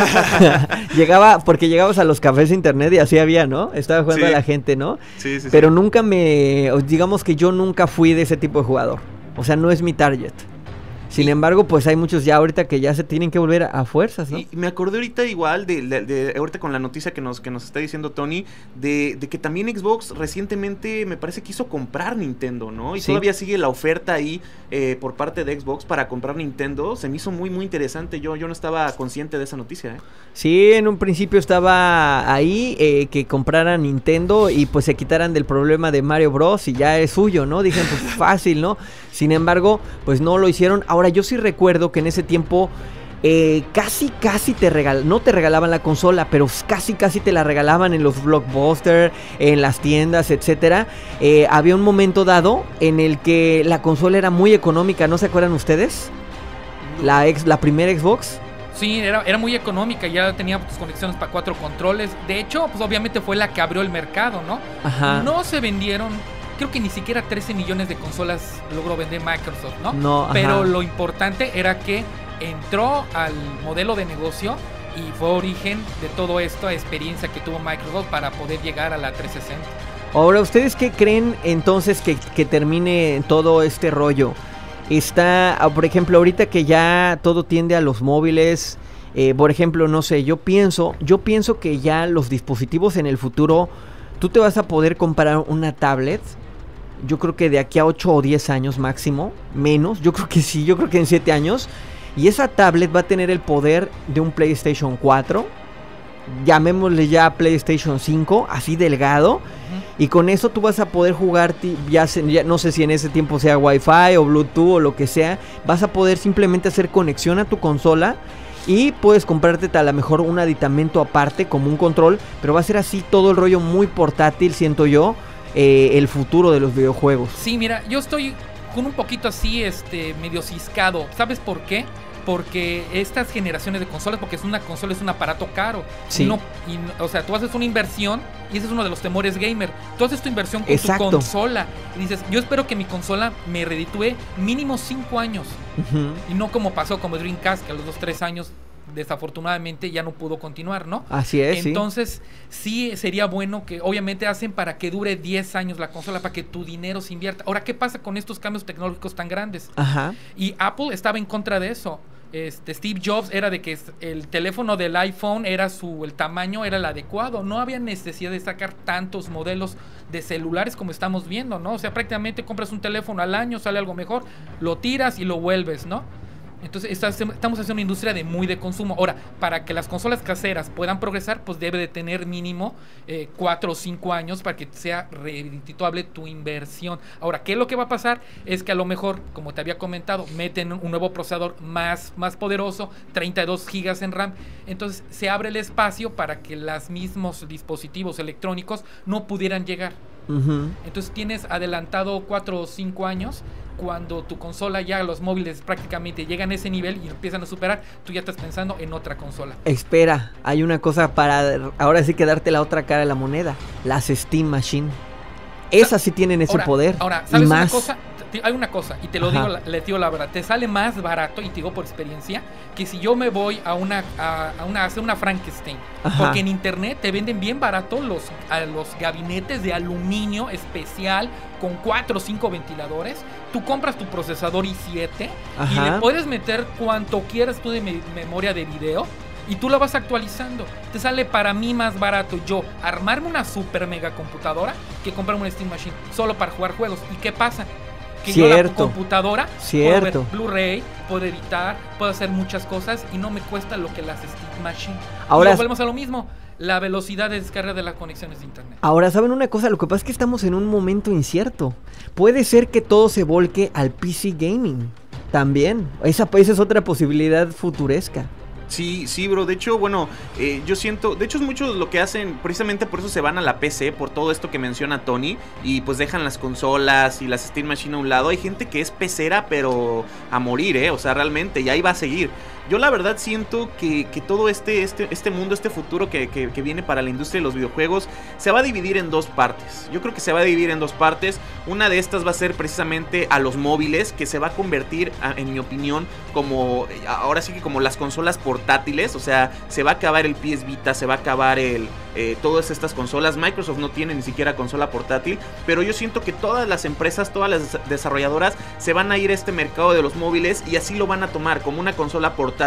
Llegaba, porque llegabas a los cafés de internet y así había, ¿no? Estaba jugando Sí. a la gente, ¿no? Sí, sí, sí. Pero nunca me, o digamos que yo nunca fui de ese tipo de jugador. O sea, no es mi target. Sin embargo, pues hay muchos ya ahorita que ya se tienen que volver a fuerzas, ¿no? Y me acordé ahorita igual de, de- de- ahorita con la noticia que nos que nos está diciendo Tony de, de que también Xbox recientemente me parece quiso comprar Nintendo, ¿no? Y Sí. todavía sigue la oferta ahí eh, por parte de Xbox para comprar Nintendo. Se me hizo muy muy interesante. Yo yo no estaba consciente de esa noticia, ¿eh? Sí, en un principio estaba ahí eh, que compraran Nintendo y pues se quitaran del problema de Mario Bros. Y ya es suyo, ¿no? Dijeron, pues fácil, ¿no? Sin embargo, pues no lo hicieron. Ahora, yo sí recuerdo que en ese tiempo eh, casi, casi te regalaban, no te regalaban la consola, pero casi, casi te la regalaban en los Blockbuster, en las tiendas, etcétera. Eh, había un momento dado en el que la consola era muy económica, ¿no se acuerdan ustedes? La, ex, la primera Xbox. Sí, era, era muy económica, ya tenía pues, conexiones para cuatro controles. De hecho, pues obviamente fue la que abrió el mercado, ¿no? Ajá. No se vendieron, creo que ni siquiera trece millones de consolas logró vender Microsoft, ¿no? No, ajá. Pero lo importante era que entró al modelo de negocio y fue origen de todo esto, experiencia que tuvo Microsoft para poder llegar a la trescientos sesenta. Ahora, ¿ustedes qué creen entonces que, que termine todo este rollo? Está, ah, por ejemplo, ahorita que ya todo tiende a los móviles, eh, por ejemplo, no sé, yo pienso, yo pienso que ya los dispositivos en el futuro, tú te vas a poder comprar una tablet, yo creo que de aquí a ocho o diez años máximo, menos, yo creo que sí, yo creo que en siete años, y esa tablet va a tener el poder de un PlayStation cuatro, llamémosle ya PlayStation cinco, así delgado. Ujú. Y con eso tú vas a poder jugar, ti- ya, se- ya no sé si en ese tiempo sea Wi-Fi o Bluetooth o lo que sea. Vas a poder simplemente hacer conexión a tu consola y puedes comprarte a lo mejor un aditamento aparte como un control. Pero va a ser así todo el rollo muy portátil, siento yo, eh, el futuro de los videojuegos. Sí, mira, yo estoy con un poquito así, este, medio ciscado. ¿Sabes por qué? Porque estas generaciones de consolas, porque es una consola, es un aparato caro. Sí. No, y no- o sea, tú haces una inversión y ese es uno de los temores gamer. Tú haces tu inversión con Exacto. tu consola y dices, yo espero que mi consola me reditúe mínimo cinco años. Ujú. Y no como pasó como Dreamcast, que a los dos, tres años desafortunadamente ya no pudo continuar, ¿no? Así es, Entonces, sí. sí sería bueno que, obviamente hacen para que dure diez años la consola, para que tu dinero se invierta. Ahora, ¿qué pasa con estos cambios tecnológicos tan grandes? Ajá. Y Apple estaba en contra de eso. Este, Steve Jobs era de que el teléfono del iPhone era su, el tamaño era el adecuado, no había necesidad de sacar tantos modelos de celulares como estamos viendo, ¿no? O sea, prácticamente compras un teléfono al año, sale algo mejor, lo tiras y lo vuelves, ¿no? Entonces estamos haciendo una industria de muy de consumo. Ahora, para que las consolas caseras puedan progresar, pues debe de tener mínimo eh, cuatro o cinco años para que sea redituable tu inversión. Ahora, ¿qué es lo que va a pasar? Es que a lo mejor, como te había comentado, meten un nuevo procesador más, más poderoso, treinta y dos gigas en RAM. Entonces se abre el espacio para que los mismos dispositivos electrónicos no pudieran llegar. Uh-huh. Entonces tienes adelantado cuatro o cinco años. Cuando tu consola ya, los móviles prácticamente llegan a ese nivel y empiezan a superar, tú ya estás pensando en otra consola. Espera, hay una cosa para ahora sí que darte la otra cara de la moneda. Las Steam Machine. Esas sí tienen ese ahora, poder. Ahora, ¿sabes y una más? cosa? Hay una cosa, y te lo Ajá. digo, le digo la verdad, te sale más barato, y te digo por experiencia, que si yo me voy a una a, a una a hacer una Frankenstein. Ajá. Porque en internet te venden bien barato los, a los gabinetes de aluminio especial con cuatro o cinco ventiladores. Tú compras tu procesador i siete Ajá. y le puedes meter cuanto quieras tú de me memoria de video. Y tú lo vas actualizando. Te sale para mí más barato yo armarme una super mega computadora que comprarme una Steam Machine solo para jugar juegos. ¿Y qué pasa? Que Cierto. yo la computadora Cierto. puedo ver Blu-ray, puedo editar, puedo hacer muchas cosas y no me cuesta lo que las Steam Machine. Ahora y volvemos a lo mismo, la velocidad de descarga de las conexiones de internet. Ahora, ¿saben una cosa? Lo que pasa es que estamos en un momento incierto. Puede ser que todo se volque al P C gaming también. Esa, esa es otra posibilidad futuresca. Sí, sí, bro. De hecho, bueno, eh, yo siento... De hecho, es mucho lo que hacen. Precisamente por eso se van a la P C, por todo esto que menciona Tony. Y pues dejan las consolas y las Steam Machine a un lado. Hay gente que es pecera, pero a morir, ¿eh? O sea, realmente, y ahí va a seguir. Yo la verdad siento que, que todo este, este, este mundo, este futuro que, que, que viene para la industria de los videojuegos se va a dividir en dos partes. Yo creo que se va a dividir en dos partes. Una de estas va a ser precisamente a los móviles, que se va a convertir, a, en mi opinión, como ahora sí que como las consolas portátiles. O sea, se va a acabar el P S Vita, se va a acabar el eh, todas estas consolas. Microsoft no tiene ni siquiera consola portátil, pero yo siento que todas las empresas, todas las desarrolladoras se van a ir a este mercado de los móviles y así lo van a tomar como una consola portátil.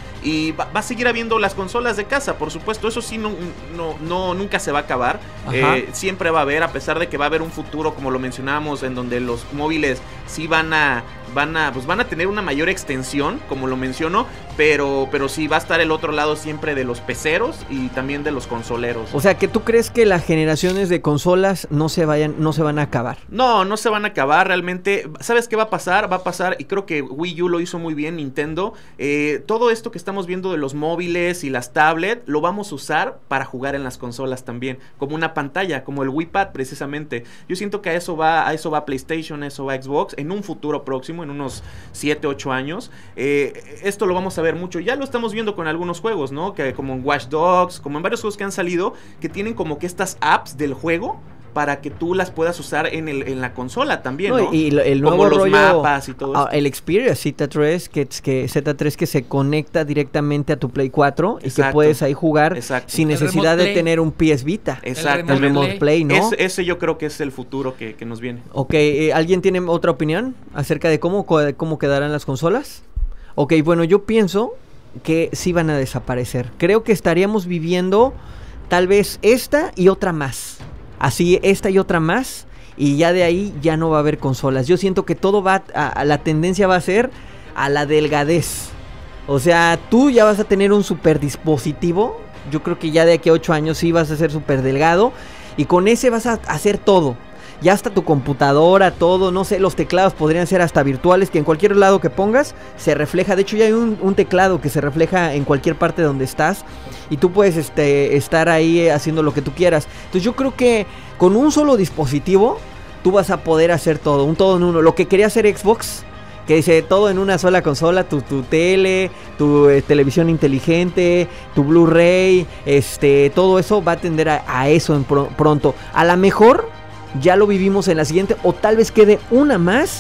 Y va, va a seguir habiendo las consolas de casa, por supuesto. Eso sí, no, no, no nunca se va a acabar. eh, Siempre va a haber, a pesar de que va a haber un futuro, como lo mencionábamos, en donde los móviles sí van a Van a, pues van a tener una mayor extensión, como lo menciono, pero, pero sí va a estar el otro lado siempre de los peceros y también de los consoleros. O sea, que tú crees que las generaciones de consolas no se vayan, no se van a acabar. No, no se van a acabar realmente. ¿Sabes qué va a pasar? Va a pasar, y creo que Wii U lo hizo muy bien, Nintendo. Eh, todo esto que estamos viendo de los móviles y las tablets, lo vamos a usar para jugar en las consolas también, como una pantalla, como el Wii Pad precisamente. Yo siento que a eso va, a eso va PlayStation, a eso va Xbox, en un futuro próximo, en unos siete, ocho años. Eh, esto lo vamos a ver mucho. Ya lo estamos viendo con algunos juegos, ¿no? Que como en Watch Dogs, como en varios juegos que han salido, que tienen como que estas apps del juego para que tú las puedas usar en, el, en la consola también, ¿no? No, y el nuevo como los rollo, mapas y todo eso. El Xperia Z tres, que, que Z tres que se conecta directamente a tu Play cuatro. Exacto. Y que puedes ahí jugar. Exacto. Sin necesidad de tener un P S Vita. Exacto. El Remote Play, ¿no? Ese, ese yo creo que es el futuro que, que nos viene. Ok, eh, ¿alguien tiene otra opinión acerca de cómo, cómo quedarán las consolas? Ok, bueno, yo pienso que sí van a desaparecer. Creo que estaríamos viviendo tal vez esta y otra más. Así, esta y otra más, y ya de ahí ya no va a haber consolas. Yo siento que todo va, a, a la tendencia va a ser a la delgadez. O sea, tú ya vas a tener un super dispositivo. Yo creo que ya de aquí a ocho años sí vas a ser súper delgado. Y con ese vas a hacer todo. Ya hasta tu computadora, todo, no sé, los teclados podrían ser hasta virtuales, que en cualquier lado que pongas se refleja. De hecho ya hay un, un teclado que se refleja en cualquier parte donde estás y tú puedes este, estar ahí haciendo lo que tú quieras. Entonces yo creo que con un solo dispositivo tú vas a poder hacer todo, un todo en uno. Lo que quería hacer Xbox, que dice todo en una sola consola, tu, tu tele, tu eh, televisión inteligente, tu Blu-ray, este, todo eso va a tender a, a eso en pro, pronto. A lo mejor ya lo vivimos en la siguiente, o tal vez quede una más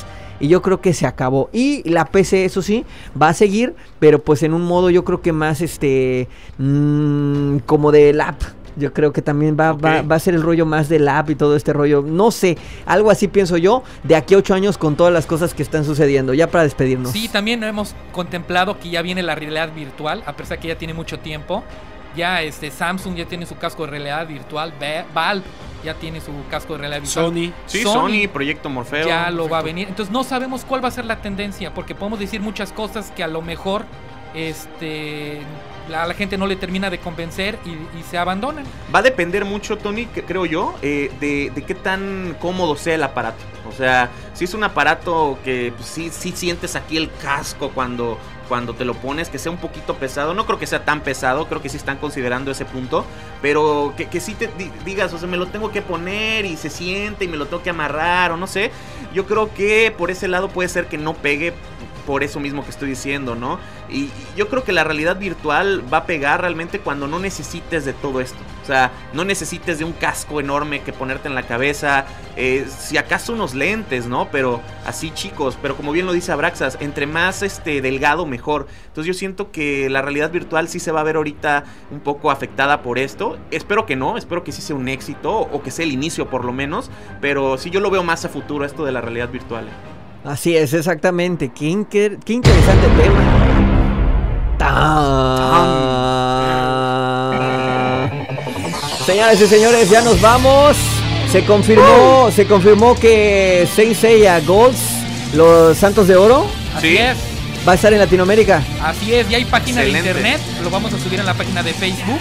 y yo creo que se acabó. Y la P C, eso sí, va a seguir, pero pues en un modo yo creo que más este mmm, como de app. Yo creo que también va, okay. va, va a ser el rollo más del app y todo este rollo. No sé, algo así pienso yo, de aquí a ocho años con todas las cosas que están sucediendo. Ya para despedirnos. Sí, también hemos contemplado que ya viene la realidad virtual, a pesar que ya tiene mucho tiempo. Ya este Samsung ya tiene su casco de realidad virtual, Valve ya tiene su casco de realidad virtual. Sony. Sí, Sony, Sony Proyecto Morfeo. Ya lo va a venir. Entonces no sabemos cuál va a ser la tendencia, porque podemos decir muchas cosas que a lo mejor este... a la gente no le termina de convencer y, y se abandonan. Va a depender mucho, Tony, que creo yo, eh, de, de qué tan cómodo sea el aparato. O sea, si es un aparato que pues, sí, sí sientes aquí el casco cuando, cuando te lo pones, que sea un poquito pesado. No creo que sea tan pesado, creo que sí están considerando ese punto. Pero que, que sí te digas, o sea, me lo tengo que poner y se siente y me lo tengo que amarrar o no sé. Yo creo que por ese lado puede ser que no pegue por eso mismo que estoy diciendo, ¿no? Y, y yo creo que la realidad virtual va a pegar realmente cuando no necesites de todo esto. O sea, no necesites de un casco enorme que ponerte en la cabeza, eh, si acaso unos lentes, ¿no? Pero así chicos, pero como bien lo dice Abraxas, entre más este delgado mejor. Entonces yo siento que la realidad virtual sí se va a ver ahorita un poco afectada por esto. Espero que no, espero que sí sea un éxito o que sea el inicio por lo menos, pero sí yo lo veo más a futuro esto de la realidad virtual. Así es, exactamente. Qué, inter- qué interesante tema. ¡Tan! Señoras y señores, ya nos vamos. Se confirmó, uh. se confirmó que Saint Seiya Golds, los Santos de Oro, así es, va a estar en Latinoamérica. Así es, ya hay página Excelente. de internet, lo vamos a subir en la página de Facebook.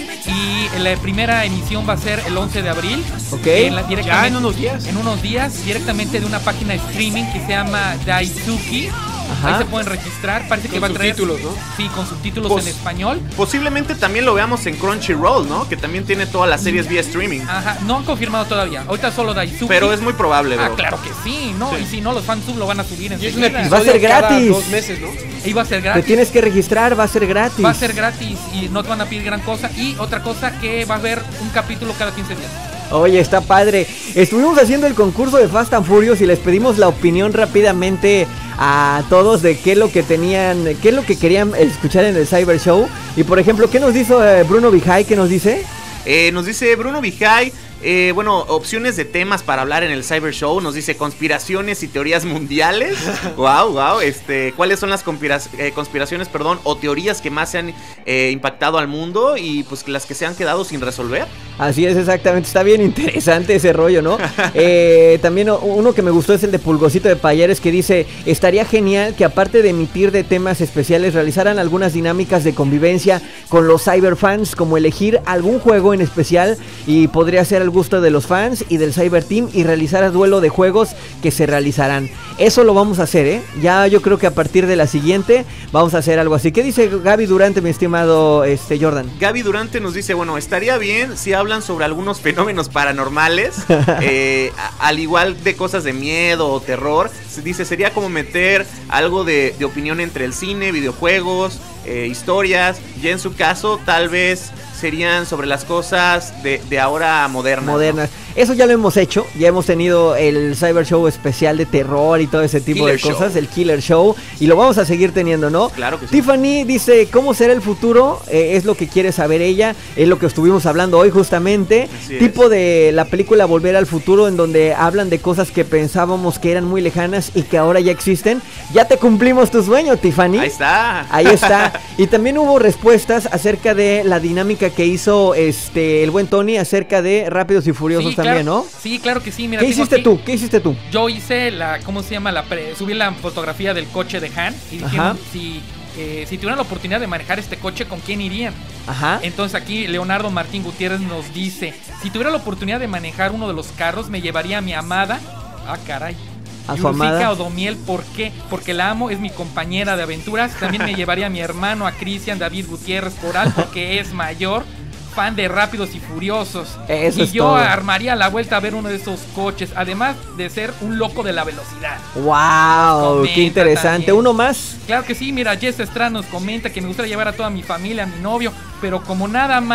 Y la primera emisión va a ser el once de abril. Ok. En la, ya en unos días. En unos días, directamente de una página de streaming que se llama Daisuki. Ajá. Ahí se pueden registrar, parece con que va a traer subtítulos, ¿no? Sí, con subtítulos Pos- en español. Posiblemente también lo veamos en Crunchyroll, ¿no? Que también tiene todas las series vía streaming. Ajá, no han confirmado todavía. Ahorita solo Daisuki. Pero es muy probable, bro. Ah, claro que sí, ¿no? Sí. Y si no, los fansub lo van a subir en y es un episodio va a ser gratis. Dos meses, ¿no? Y va a ser gratis. Te tienes que registrar, va a ser gratis. Va a ser gratis y no te van a pedir gran cosa. Y otra cosa, que va a haber un capítulo cada quince días. Oye, está padre. Estuvimos haciendo el concurso de Fast and Furious y les pedimos la opinión rápidamente a todos de qué es lo que tenían, qué es lo que querían escuchar en el Cyber Show. Y por ejemplo, ¿qué nos hizo eh, Bruno Vijay? ¿Qué nos dice? Eh, nos dice Bruno Vijay, eh, bueno, opciones de temas para hablar en el Cyber Show. Nos dice conspiraciones y teorías mundiales. Wow, wow. Este, ¿cuáles son las conspira- eh, conspiraciones, perdón, o teorías que más se han eh, impactado al mundo y pues las que se han quedado sin resolver? Así es, exactamente. Está bien interesante ese rollo, ¿no? eh, también uno que me gustó es el de Pulgocito de Payares, que dice: estaría genial que aparte de emitir de temas especiales, realizaran algunas dinámicas de convivencia con los cyberfans, como elegir algún juego en especial y podría ser al gusto de los fans y del Cyber Team, y realizar duelo de juegos que se realizarán. Eso lo vamos a hacer, ¿eh? Ya yo creo que a partir de la siguiente vamos a hacer algo así. ¿Qué dice Gaby Durante, mi estimado este Jordan? Gaby Durante nos dice, bueno, estaría bien si hablan sobre algunos fenómenos paranormales, eh, a, al igual de cosas de miedo o terror. Dice, sería como meter algo de, de opinión entre el cine, videojuegos, eh, historias, y en su caso tal vez serían sobre las cosas de, de ahora modernas. Modernas. ¿No? Eso ya lo hemos hecho. Ya hemos tenido el Cyber Show especial de terror y todo ese tipo Killer de cosas. Show. El Killer Show. Y lo vamos a seguir teniendo, ¿no? Claro que sí. Tiffany dice, ¿cómo será el futuro? Eh, es lo que quiere saber ella. Es lo que estuvimos hablando hoy justamente. Así tipo es. de la película Volver al Futuro, en donde hablan de cosas que pensábamos que eran muy lejanas y que ahora ya existen. Ya te cumplimos tu sueño, Tiffany. Ahí está. Ahí está. Y también hubo respuestas acerca de la dinámica que hizo este el buen Tony acerca de Rápidos y Furiosos, sí, también, claro, ¿no? Sí, claro que sí. Mira, ¿Qué hiciste aquí, tú? ¿Qué hiciste tú? Yo hice la, ¿cómo se llama? La pre, subí la fotografía del coche de Han y dijeron si, eh, si tuvieran la oportunidad de manejar este coche, ¿con quién irían? Ajá. Entonces aquí Leonardo Martín Gutiérrez nos dice, si tuviera la oportunidad de manejar uno de los carros, me llevaría a mi amada. Ah, caray. A su amada. Odomiel, ¿por qué? Porque la amo, es mi compañera de aventuras. También me llevaría a mi hermano, a Cristian David Gutiérrez Coral, porque es mayor, fan de Rápidos y Furiosos. Eso y es yo todo. Armaría la vuelta a ver uno de esos coches, además de ser un loco de la velocidad. ¡Wow! Comenta ¡Qué interesante! también. ¿Uno más? Claro que sí, mira, Jess Estrada nos comenta que me gustaría llevar a toda mi familia, a mi novio, pero como nada más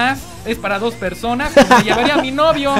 es para dos personas, pues me llevaría a mi novio.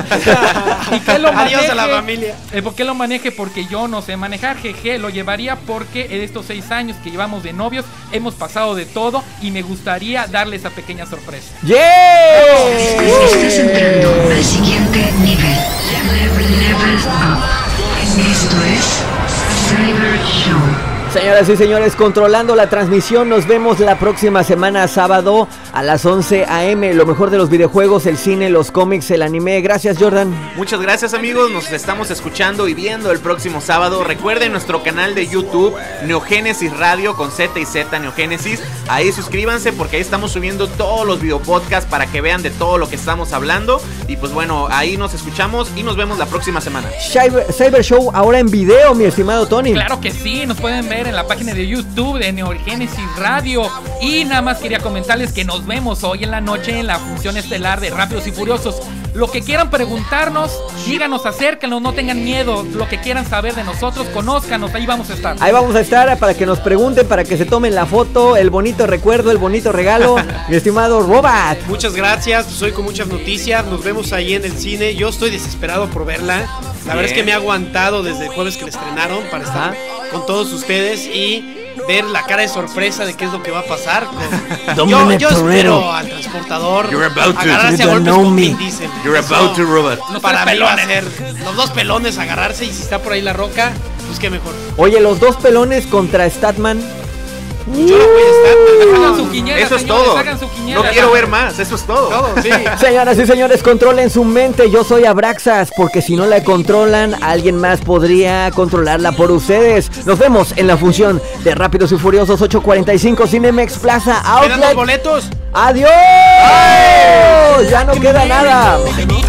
Y que lo maneje. Adiós a la familia. Eh, ¿Por qué lo maneje? Porque yo no sé manejar, jeje. Lo llevaría porque en estos seis años que llevamos de novios hemos pasado de todo y me gustaría darle esa pequeña sorpresa. ¡Yeah! Estás entrando al siguiente nivel. Level, level up. Esto es Cyber Show. Señoras y señores, controlando la transmisión, nos vemos la próxima semana, sábado a las once a eme. Lo mejor de los videojuegos, el cine, los cómics, el anime. Gracias, Jordan. Muchas gracias, amigos. Nos estamos escuchando y viendo el próximo sábado. Recuerden nuestro canal de YouTube, Neogénesis Radio, con Z y Z, Neogénesis. Ahí suscríbanse porque ahí estamos subiendo todos los videopodcasts para que vean de todo lo que estamos hablando. Y pues bueno, ahí nos escuchamos y nos vemos la próxima semana. Cyber, Cyber Show ahora en video, mi estimado Tony. Claro que sí, nos pueden ver en la página de YouTube de Neogénesis Radio. Y nada más quería comentarles que nos vemos hoy en la noche en la función estelar de Rápidos y Furiosos. Lo que quieran preguntarnos, díganos, acércanos, no tengan miedo. Lo que quieran saber de nosotros, conózcanos, ahí vamos a estar. Ahí vamos a estar para que nos pregunten, para que se tomen la foto, el bonito recuerdo, el bonito regalo. Mi estimado Robot. Muchas gracias, pues hoy con muchas noticias. Nos vemos ahí en el cine. Yo estoy desesperado por verla. La verdad es que me he aguantado desde el jueves que la estrenaron para estar con todos ustedes y ver la cara de sorpresa de qué es lo que va a pasar. Con... yo, yo espero al transportador You're about to. agarrarse You a don't golpes know con me. Vin Diesel. You're about to, Robert. Los Para tres mí va a pelones. ser los dos pelones agarrarse y si está por ahí la roca, pues qué mejor. Oye, los dos pelones contra Statman. Yo no voy a estar. Hagan su quiniela, Eso es señores, todo. hagan su quiniela. No quiero ver más, eso es todo. Todo, sí. Señoras y señores, controlen su mente. Yo soy Abraxas, porque si no la controlan, alguien más podría controlarla por ustedes. Nos vemos en la función de Rápidos y Furiosos ocho cuarenta y cinco Cinemex Plaza ¿Me dan los Outlet. boletos? ¡Adiós! Ya no queda nada.